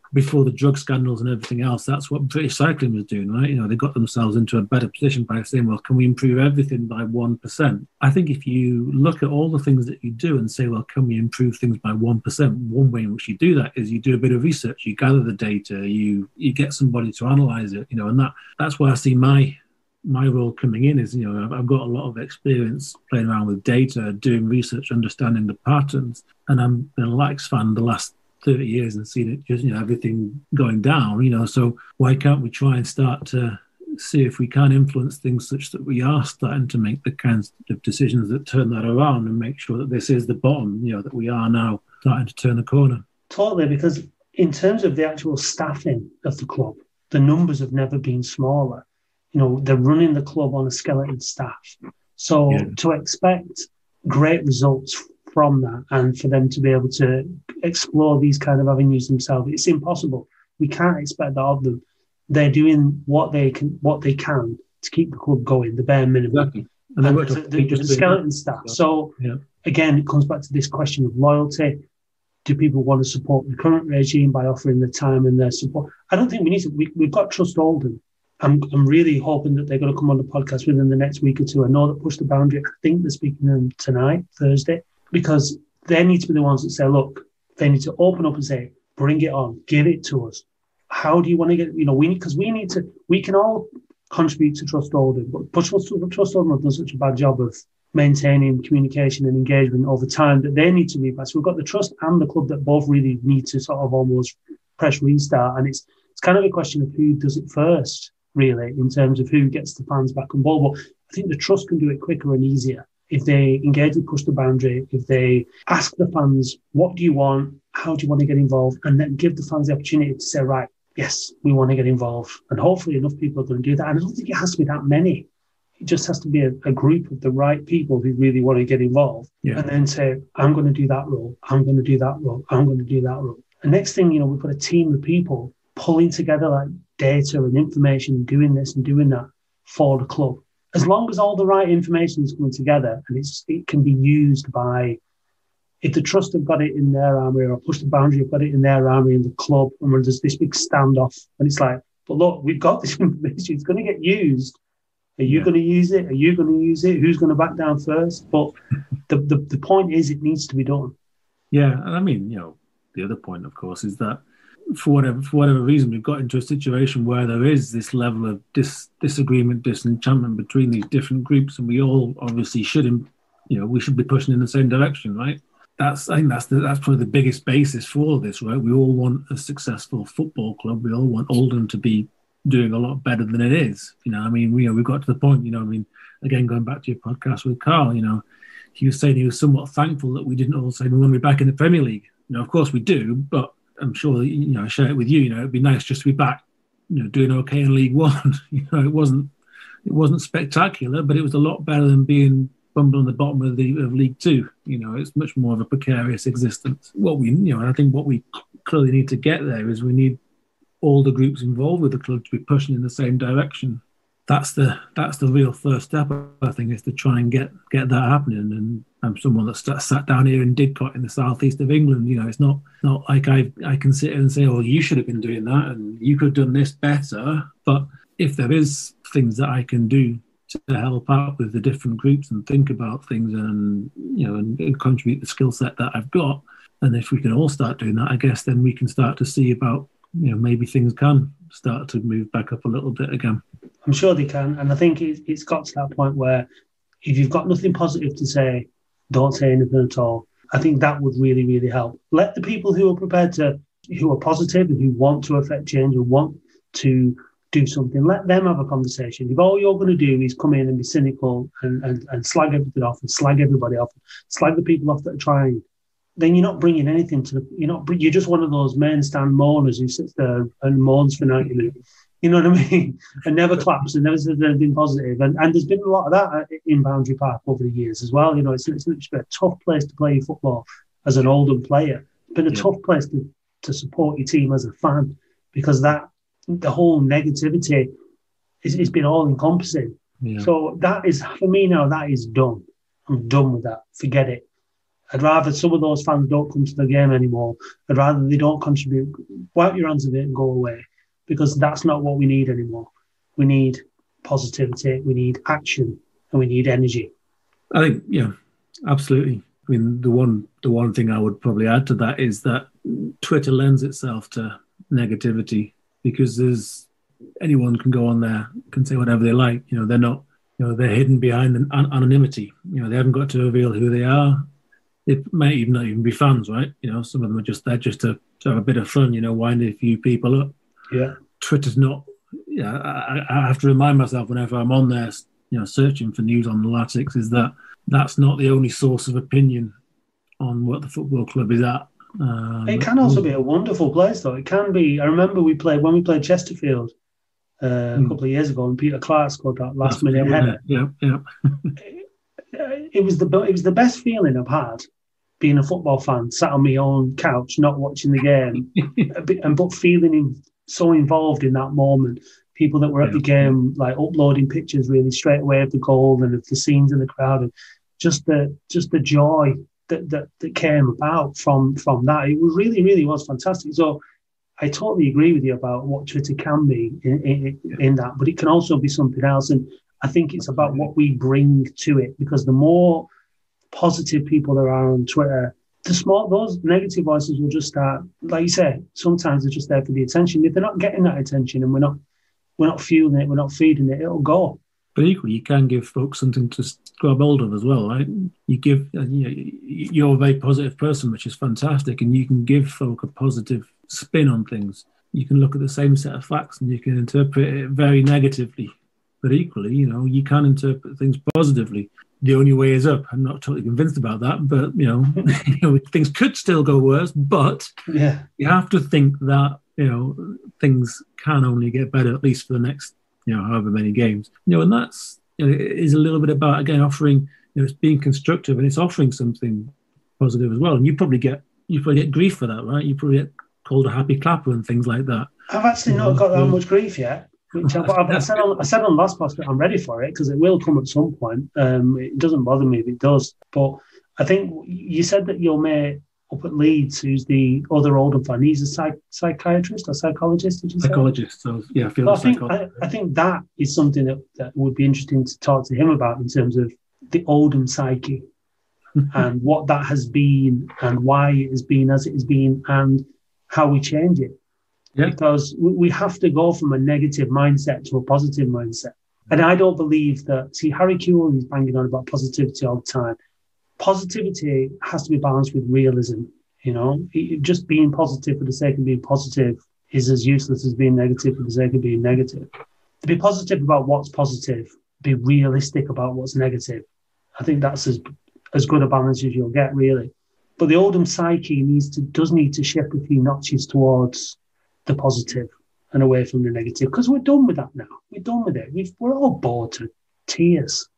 before the drug scandals and everything else, that's what British Cycling was doing, right? You know, they got themselves into a better position by saying, well, can we improve everything by one percent? I think if you look at all the things that you do and say, well, can we improve things by one percent? One way in which you do that is you do a bit of research, you gather the data, you you get somebody to analyze it, you know, and that that's where I see my my role coming in is, you know, I've, I've got a lot of experience playing around with data, doing research, understanding the patterns, and I'm been a Lax fan the last thirty years and seen it just, you know, everything going down, you know, so why can't we try and start to see if we can influence things such that we are starting to make the kinds of decisions that turn that around and make sure that this is the bottom, you know, that we are now starting to turn the corner. Totally, because in terms of the actual staffing of the club, the numbers have never been smaller. You know, they're running the club on a skeleton staff. So yeah. to expect great results from that and for them to be able to explore these kind of avenues themselves, it's impossible. We can't expect that of them. They're doing what they can, what they can to keep the club going, the bare minimum. Exactly. And, and the, the, the skeleton staff. So yeah. again, it comes back to this question of loyalty. Do people want to support the current regime by offering their time and their support? I don't think we need to. We, we've got Trust Oldham. I'm I'm really hoping that they're going to come on the podcast within the next week or two. I know that Push the Boundary, I think they're speaking to them tonight, Thursday, because they need to be the ones that say, look, they need to open up and say, bring it on, give it to us. How do you want to get, you know, we need, because we need to, we can all contribute to Trust Oldham, but Push Trust Oldham have done such a bad job of maintaining communication and engagement over time that they need to be back. So we've got the Trust and the club that both really need to sort of almost press restart. And it's it's kind of a question of who does it first, really, in terms of who gets the fans back on board. But I think the Trust can do it quicker and easier if they engage with Push the Boundary, if they ask the fans, what do you want? How do you want to get involved? And then give the fans the opportunity to say, right, yes, we want to get involved. And hopefully enough people are going to do that. And I don't think it has to be that many. It just has to be a, a group of the right people who really want to get involved. Yeah. And then say, I'm going to do that role. I'm going to do that role. I'm going to do that role. And next thing, you know, we've got a team of people pulling together like data and information and doing this and doing that for the club. As long as all the right information is coming together and it's it can be used by, if the Trust have got it in their army or Push the Boundary have got it in their army in the club, and when there's this big standoff and it's like, but look, we've got this information, it's going to get used. Are you yeah. going to use it? Are you going to use it? Who's going to back down first? But the, the the point is, it needs to be done. Yeah, and I mean, you know, the other point, of course, is that for whatever for whatever reason, we've got into a situation where there is this level of dis, disagreement, disenchantment between these different groups, and we all obviously shouldn't, you know, we should be pushing in the same direction, right? That's I think that's the, that's probably the biggest basis for all of this, right? We all want a successful football club. We all want Oldham to be doing a lot better than it is. You know, I mean, we, you know, we've got to the point, you know, I mean, again, going back to your podcast with Carl, you know, he was saying he was somewhat thankful that we didn't all say we want to be back in the Premier League. You know, of course we do, but I'm sure, you know, I share it with you, you know, it'd be nice just to be back, you know, doing okay in League One. You know, it wasn't, it wasn't spectacular, but it was a lot better than being bummed on the bottom of the of League Two. You know, it's much more of a precarious existence. What we, you know, I think what we clearly need to get there is we need all the groups involved with the club to be pushing in the same direction. That's the that's the real first step, I think, is to try and get get that happening. And I'm someone that st- sat down here in Didcot in the southeast of England. You know, it's not not like I I can sit here and say, oh, you should have been doing that and you could have done this better. But if there is things that I can do to help out with the different groups and think about things and, you know, and, and contribute the skill set that I've got, and if we can all start doing that, I guess then we can start to see about, you know, maybe things can start to move back up a little bit again. I'm sure they can. And I think it, it's got to that point where if you've got nothing positive to say, don't say anything at all. I think that would really, really help. Let the people who are prepared to, who are positive and who want to affect change and want to do something, let them have a conversation. If all you're going to do is come in and be cynical and, and, and slag everything off and slag everybody off, slag the people off that are trying, then you're not bringing anything to the, you're not, you're just one of those main stand mourners who sits there and mourns for ninety minutes. You know what I mean? And never claps and never says anything positive. And, and there's been a lot of that in Boundary Park over the years as well. You know, it's, it's, it's been a tough place to play football as an Oldham player. It's been a yeah. tough place to, to support your team as a fan, because that, the whole negativity is, it's been all encompassing. Yeah. So that is, for me now, that is done. I'm done with that. Forget it. I'd rather some of those fans don't come to the game anymore. I'd rather they don't contribute. Wipe your hands of it and go away, because that's not what we need anymore. We need positivity, we need action, and we need energy. I think, yeah, absolutely. I mean, the one the one thing I would probably add to that is that Twitter lends itself to negativity, because there's anyone can go on there, can say whatever they like. You know, they're not, you know, they're hidden behind an anonymity. You know, they haven't got to reveal who they are. They might even not even be fans, right? You know, some of them are just there just to, to have a bit of fun, you know, wind a few people up. Yeah. Twitter's not, yeah, I, I have to remind myself whenever I'm on there, you know, searching for news on the Latics, is that that's not the only source of opinion on what the football club is at. Um, it can also be a wonderful place, though. It can be. I remember we played when we played Chesterfield uh, mm. a couple of years ago, and Peter Clark scored that last minute header. Yeah, yeah. it, it was the it was the best feeling I've had being a football fan, sat on my own couch, not watching the game, and but feeling in, so involved in that moment. People that were at yeah. the game, like uploading pictures really straight away of the goal and of the scenes in the crowd, and just the just the joy that that, that came about from from that. It was really, really was fantastic. So I totally agree with you about what Twitter can be in, in, yeah. in that, but it can also be something else. And I think it's about what we bring to it, because the more positive people there are on Twitter, the small those negative voices will just start, like you say, sometimes they're just there for the attention. If they're not getting that attention and we're not we're not fueling it, we're not feeding it, it'll go. But equally, you can give folks something to grab hold of as well, right? You give, you know, you're a very positive person, which is fantastic, and you can give folk a positive spin on things. You can look at the same set of facts and you can interpret it very negatively. But equally, you know, you can interpret things positively. The only way is up. I'm not totally convinced about that, but, you know, you know things could still go worse. But yeah, you have to think that, you know, things can only get better, at least for the next, you know, however many games. You know, and that's, you know, it is a little bit about, again, offering, you know, it's being constructive and it's offering something positive as well. And you probably get, you probably get grief for that, right? You probably get called a happy clapper and things like that. I've actually not got that much grief yet. Which I, I, said on, I said on last podcast, I'm ready for it because it will come at some point. Um, it doesn't bother me if it does. But I think you said that your mate up at Leeds, who's the other Oldham fan, he's a psych, psychiatrist or psychologist, did you say? Psychologist, so yeah, I feel well, I think I, I think that is something that, that would be interesting to talk to him about in terms of the Oldham psyche and what that has been and why it has been as it has been and how we change it. Yeah. Because we have to go from a negative mindset to a positive mindset. And I don't believe that, see, Harry Kewell is banging on about positivity all the time. Positivity has to be balanced with realism. You know, it, just being positive for the sake of being positive is as useless as being negative for the sake of being negative. To be positive about what's positive, be realistic about what's negative. I think that's as as good a balance as you'll get, really. But the Oldham psyche needs to does need to shift a few notches towards the positive and away from the negative, because we're done with that now. We're done with it. We've, we're all bored to tears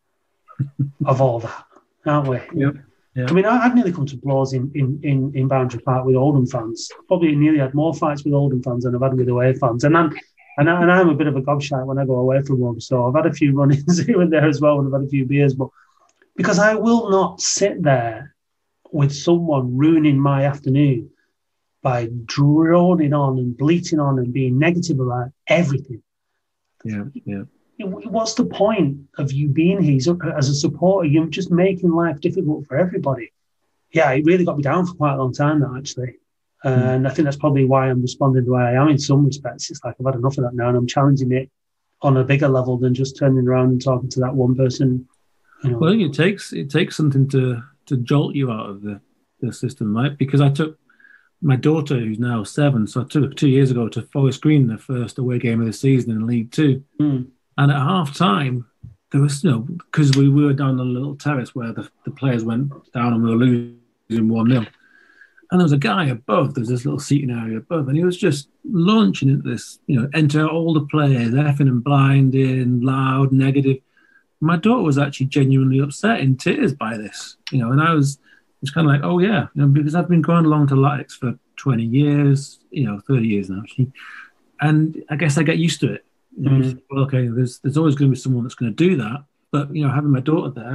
of all that, aren't we? Yeah. Yeah. I mean, I, I've nearly come to blows in, in, in, in Boundary Park with Oldham fans. Probably nearly had more fights with Oldham fans than I've had with away fans. And I'm, and, I, and I'm a bit of a gobshite when I go away from them. So I've had a few run-ins here and there as well, and I've had a few beers. But because I will not sit there with someone ruining my afternoon by droning on and bleating on and being negative about everything. Yeah, yeah. What's the point of you being here as a supporter? You're just making life difficult for everybody. Yeah, it really got me down for quite a long time now, actually. And mm. I think that's probably why I'm responding the way I am in some respects. It's like I've had enough of that now and I'm challenging it on a bigger level than just turning around and talking to that one person. You know. Well, I think it takes, it takes something to, to jolt you out of the, the system, right? Because I took my daughter, who's now seven, so I took her two years ago to Forest Green, the first away game of the season in League Two. Mm. And at half time, there was, you know, because we were down the little terrace where the, the players went down and we were losing one nil. And there was a guy above, there was this little seating area above, and he was just launching into this, you know, enter all the players, effing and blinding, loud, negative. My daughter was actually genuinely upset, in tears by this, you know, and I was, it's kind of like, oh, yeah, you know, because I've been going along to Latics for twenty years, you know, thirty years now, actually. And I guess I get used to it. You know, mm. Well, okay, there's there's always going to be someone that's going to do that. But, you know, having my daughter there,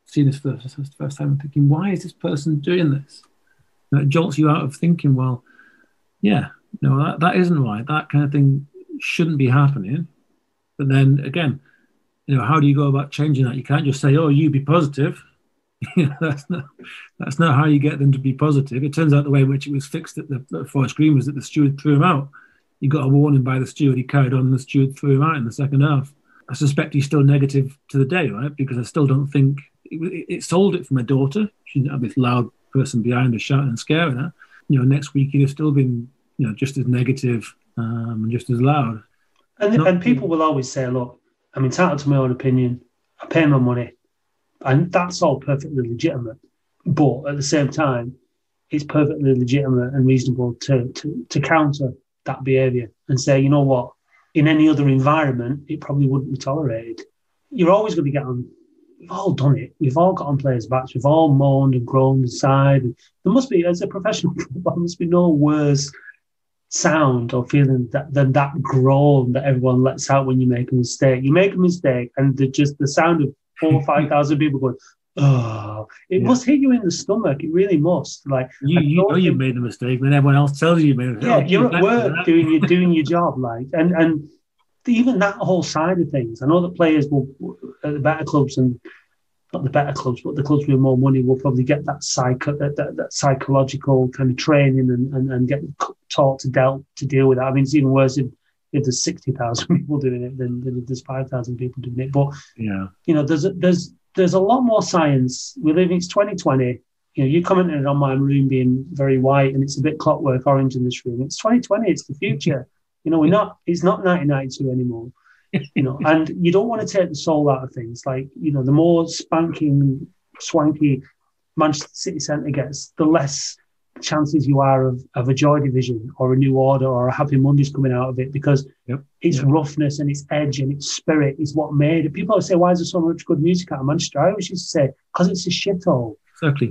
seeing this for the first time and thinking, why is this person doing this? And it jolts you out of thinking, well, yeah, no, that, that isn't right. That kind of thing shouldn't be happening. But then again, you know, how do you go about changing that? You can't just say, oh, you be positive. You know, that's not that's not how you get them to be positive. It turns out the way in which it was fixed at the, the Forest Green was that the steward threw him out. He got a warning by the steward. He carried on, and the steward threw him out in the second half. I suspect he's still negative to the day, right? Because I still don't think it, it, it sold it for my daughter. She didn't have this loud person behind her shouting and scaring her. You know, next week he'd have still been, you know, just as negative um, and just as loud. And Not, and people will always say, look, I'm entitled to my own opinion. I pay my money. And that's all perfectly legitimate. But at the same time, it's perfectly legitimate and reasonable to, to, to counter that behaviour and say, you know what, in any other environment, it probably wouldn't be tolerated. You're always going to get on. We've all done it. We've all got on players' backs. We've all moaned and groaned and sighed. And there must be, as a professional footballer, there must be no worse sound or feeling that, than that groan that everyone lets out when you make a mistake. You make a mistake and the, just the sound of four or five thousand people going, oh, it yeah. must hit you in the stomach. It really must. Like you, you know, you've made a mistake, when everyone else tells you you made a mistake. Yeah, oh, you're at work doing your doing your job, like, and and even that whole side of things. I know that players will at the better clubs and not the better clubs, but the clubs with more money will probably get that psycho that, that, that psychological kind of training and, and, and get taught to deal to deal with that. I mean, it's even worse if if there's sixty thousand people doing it than, than if there's five thousand people doing it. But yeah, you know, there's there's there's a lot more science. We live, it's twenty twenty. You know, you commented on my room being very white and it's a bit clockwork orange in this room. It's twenty twenty. It's the future. You know, we're not. It's not nineteen ninety-two anymore. You know, and you don't want to take the soul out of things. Like, you know, the more spanking, swanky Manchester City Centre gets, the less chances you are of, of a Joy Division or a New Order or a Happy Mondays coming out of it, because yep. its yep. roughness and its edge and its spirit is what made it. People always say, why is there so much good music out of Manchester? I always used to say, because it's a shithole. Exactly.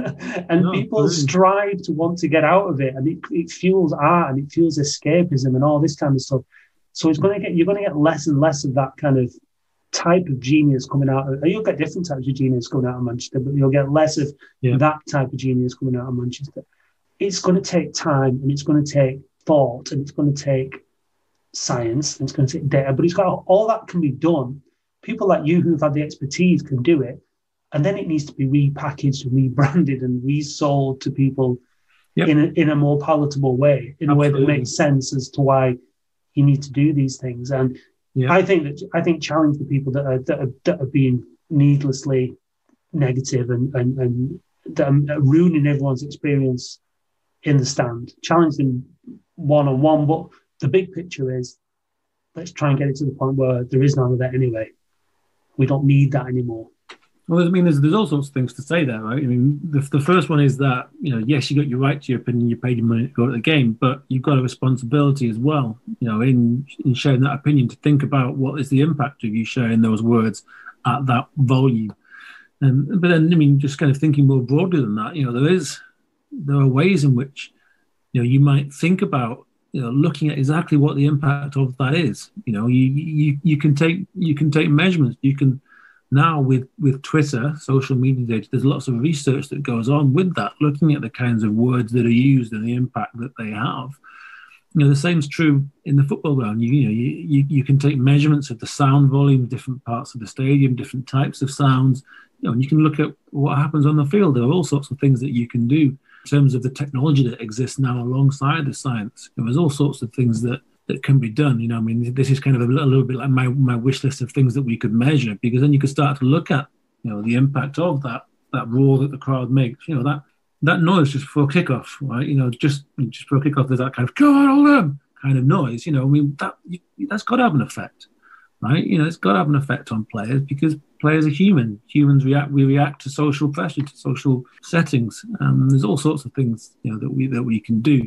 And no, people really. strive to want to get out of it, and it, it fuels art and it fuels escapism and all this kind of stuff. So it's going to get you're going to get less and less of that kind of type of genius coming out of, you'll get different types of genius coming out of Manchester, but you'll get less of yeah. that type of genius coming out of Manchester. It's going to take time, and it's going to take thought, and it's going to take science, and it's going to take data, but it's got all that can be done. People like you who've had the expertise can do it, and then it needs to be repackaged and rebranded and resold to people yep. in a, in a more palatable way, in Absolutely. a way that makes sense as to why you need to do these things. And yeah. I think that I think challenge the people that are that are, that are being needlessly negative and and, and that are ruining everyone's experience in the stand. Challenge them one on one, but the big picture is let's try and get it to the point where there is none of that anyway. We don't need that anymore. Well, I mean, there's, there's all sorts of things to say there, right? I mean, the, the first one is that, you know, yes, you got your right to your opinion, you paid your money to go to the game, but you've got a responsibility as well, you know, in, in sharing that opinion, to think about what is the impact of you sharing those words at that volume. And, but then, I mean, just kind of thinking more broadly than that, you know, there is, there are ways in which, you know, you might think about, you know, looking at exactly what the impact of that is. You know, you you you can take you can take measurements. You can now with with Twitter, social media data, there's lots of research that goes on with that, looking at the kinds of words that are used and the impact that they have. You know, the same's true in the football ground. You, you know, you, you you can take measurements of the sound volume, different parts of the stadium, different types of sounds. You know, and you can look at what happens on the field. There are all sorts of things that you can do in terms of the technology that exists now alongside the science. You know, there's all sorts of things that, that can be done. You know, I mean, this is kind of a little, a little bit like my, my wish list of things that we could measure, because then you could start to look at, you know, the impact of that that roar that the crowd makes. You know, that that noise just before kickoff, right? You know, just just before kickoff, there's that kind of "go on, hold on" kind of noise. You know, I mean, that that's got to have an effect, right? You know, it's got to have an effect on players, because players are human. Humans react. We react to social pressure, to social settings. Um, there's all sorts of things, you know, that we that we can do.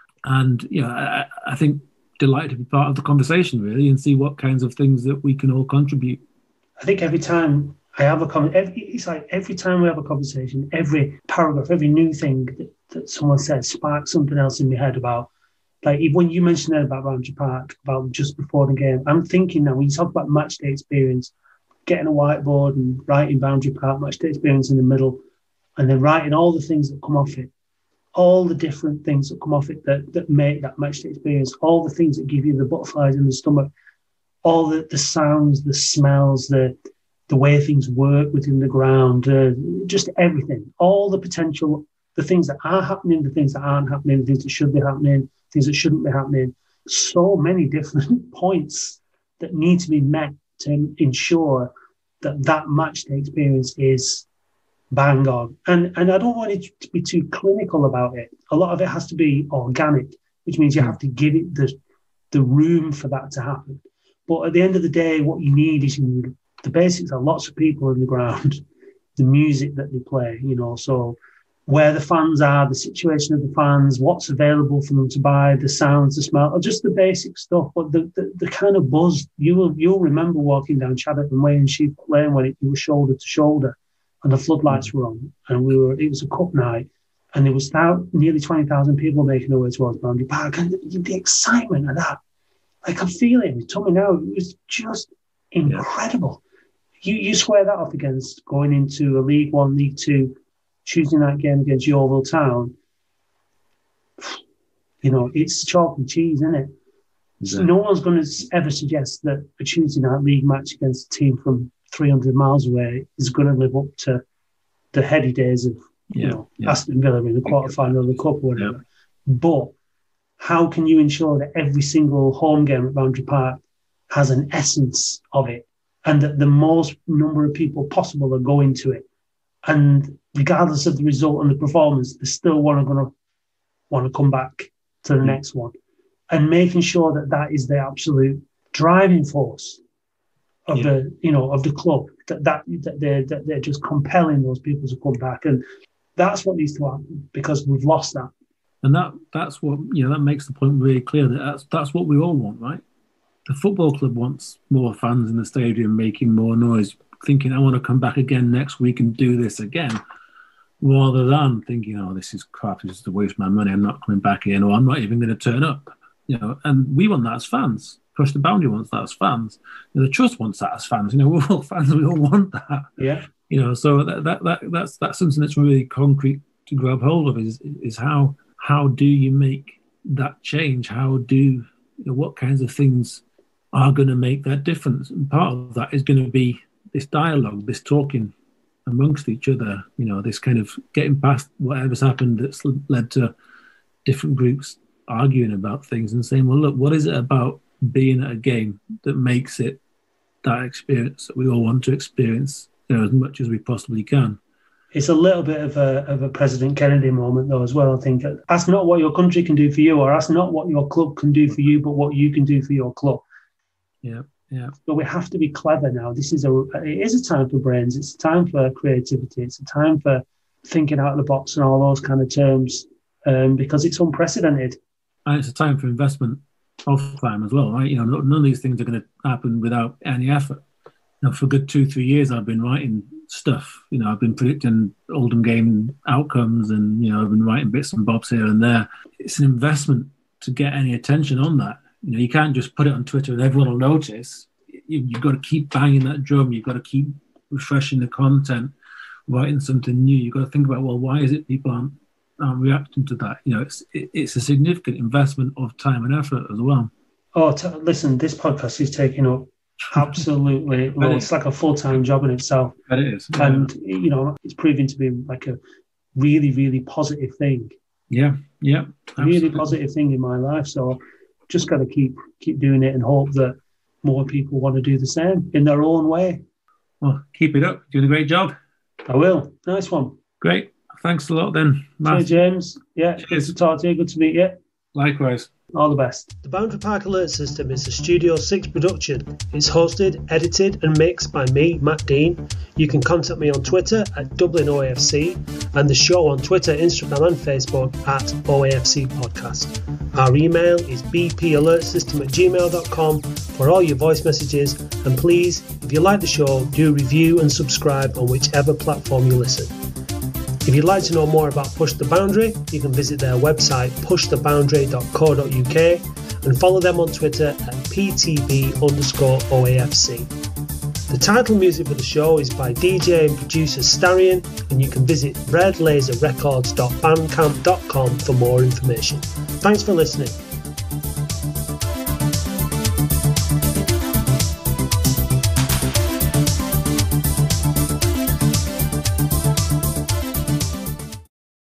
And you know, I, I think delighted to be part of the conversation, really, and see what kinds of things that we can all contribute. I think every time I have a conversation, it's like every time we have a conversation, every paragraph, every new thing that, that someone says sparks something else in my head about. Like when you mentioned that about Ramsey Park, about just before the game, I'm thinking now, when you talk about match day experience, getting a whiteboard and writing Boundary Park match day experience in the middle, and then writing all the things that come off it, all the different things that come off it that, that make that match day experience, all the things that give you the butterflies in the stomach, all the, the sounds, the smells, the the way things work within the ground, uh, just everything, all the potential, the things that are happening, the things that aren't happening, the things that should be happening, things that shouldn't be happening. So many different points that need to be met to ensure that that match day experience is bang on. And and I don't want it to be too clinical about it. A lot of it has to be organic, which means you have to give it the, the room for that to happen. But at the end of the day, what you need is you need the basics are lots of people in the ground, the music that they play, you know, so where the fans are, the situation of the fans, what's available for them to buy, the sounds, the smell, or just the basic stuff. But the, the, the kind of buzz, you will, you'll remember walking down Chadderton Way and Sheepcote Lane when it, you were shoulder to shoulder and the floodlights were on and we were, it was a cup night and there was now nearly twenty thousand people making their way towards Boundary Park, and the, the excitement of that, like I'm feeling it, Tommy now, it was just incredible. Yeah. You you square that off against going into a League One, League Two, Tuesday night game against Yeovil Town. You know, it's chalk and cheese, isn't it? Exactly. No one's going to ever suggest that a Tuesday night league match against a team from three hundred miles away is going to live up to the heady days of you yeah, know yeah. Aston Villa in the quarterfinal of the cup or whatever. Yeah. But how can you ensure that every single home game at Boundary Park has an essence of it, and that the most number of people possible are going to it, and regardless of the result and the performance, they still want to gonna want to come back to the mm. next one, and making sure that that is the absolute driving force of yeah. the you know of the club, that that, that they're that they're just compelling those people to come back, and that's what needs to happen because we've lost that. And that that's what you know that makes the point really clear that that's that's what we all want, right? The football club wants more fans in the stadium making more noise, thinking, I want to come back again next week and do this again, rather than thinking, oh, this is crap, this is a waste of my money, I'm not coming back in, or I'm not even going to turn up. You know, and we want that as fans. Push the Boundary wants that as fans. You know, the Trust wants that as fans. You know, we're all fans, we all want that. Yeah. You know, so that, that, that that's that's something that's really concrete to grab hold of is is how how do you make that change? How do you know, what kinds of things are going to make that difference? And part of that is going to be this dialogue, this talking amongst each other, you know, this kind of getting past whatever's happened that's led to different groups arguing about things and saying, well, look, what is it about being at a game that makes it that experience that we all want to experience, you know, as much as we possibly can? It's a little bit of a of a President Kennedy moment, though, as well. I think ask not what your country can do for you, or ask not what your club can do for you, but what you can do for your club. Yeah, yeah. But we have to be clever now. This is a it is a time for brains. It's a time for creativity. It's a time for thinking out of the box and all those kind of terms, um, because it's unprecedented. And it's a time for investment of time as well, right? You know, none of these things are going to happen without any effort. You know, for a good two, three years, I've been writing stuff. You know, I've been predicting Oldham game outcomes, and you know, I've been writing bits and bobs here and there. It's an investment to get any attention on that. You know, you can't just put it on Twitter and everyone will notice. You, you've got to keep banging that drum. You've got to keep refreshing the content, writing something new. You've got to think about, well, why is it people aren't, aren't reacting to that? You know, it's it, it's a significant investment of time and effort as well. Oh, t- listen, this podcast is taking up absolutely, well, it's like a full-time job in itself. But it is. And, yeah. you know, it's proving to be like a really, really positive thing. Yeah, yeah. Absolutely. Really positive thing in my life. So just got to keep keep doing it and hope that more people want to do the same in their own way. Well, keep it up. Doing a great job. I will. Nice one. Great. Thanks a lot then, Matt. Hey, James. Yeah, Cheers. Good to talk to you. Good to meet you. Likewise. All the best. The Boundary Park Alert System is a Studio six production. It's hosted, edited and mixed by me, Matt Dean. You can contact me on Twitter at Dublin O A F C and the show on Twitter, Instagram and Facebook at O A F C Podcast. Our email is b p alert system at gmail dot com for all your voice messages, and please, if you like the show, do review and subscribe on whichever platform you listen. If you'd like to know more about Push the Boundary, you can visit their website push the boundary dot co dot uk and follow them on Twitter at p t b underscore O A F C. The title music for the show is by D J and producer Starion, and you can visit red laser records dot bandcamp dot com for more information. Thanks for listening.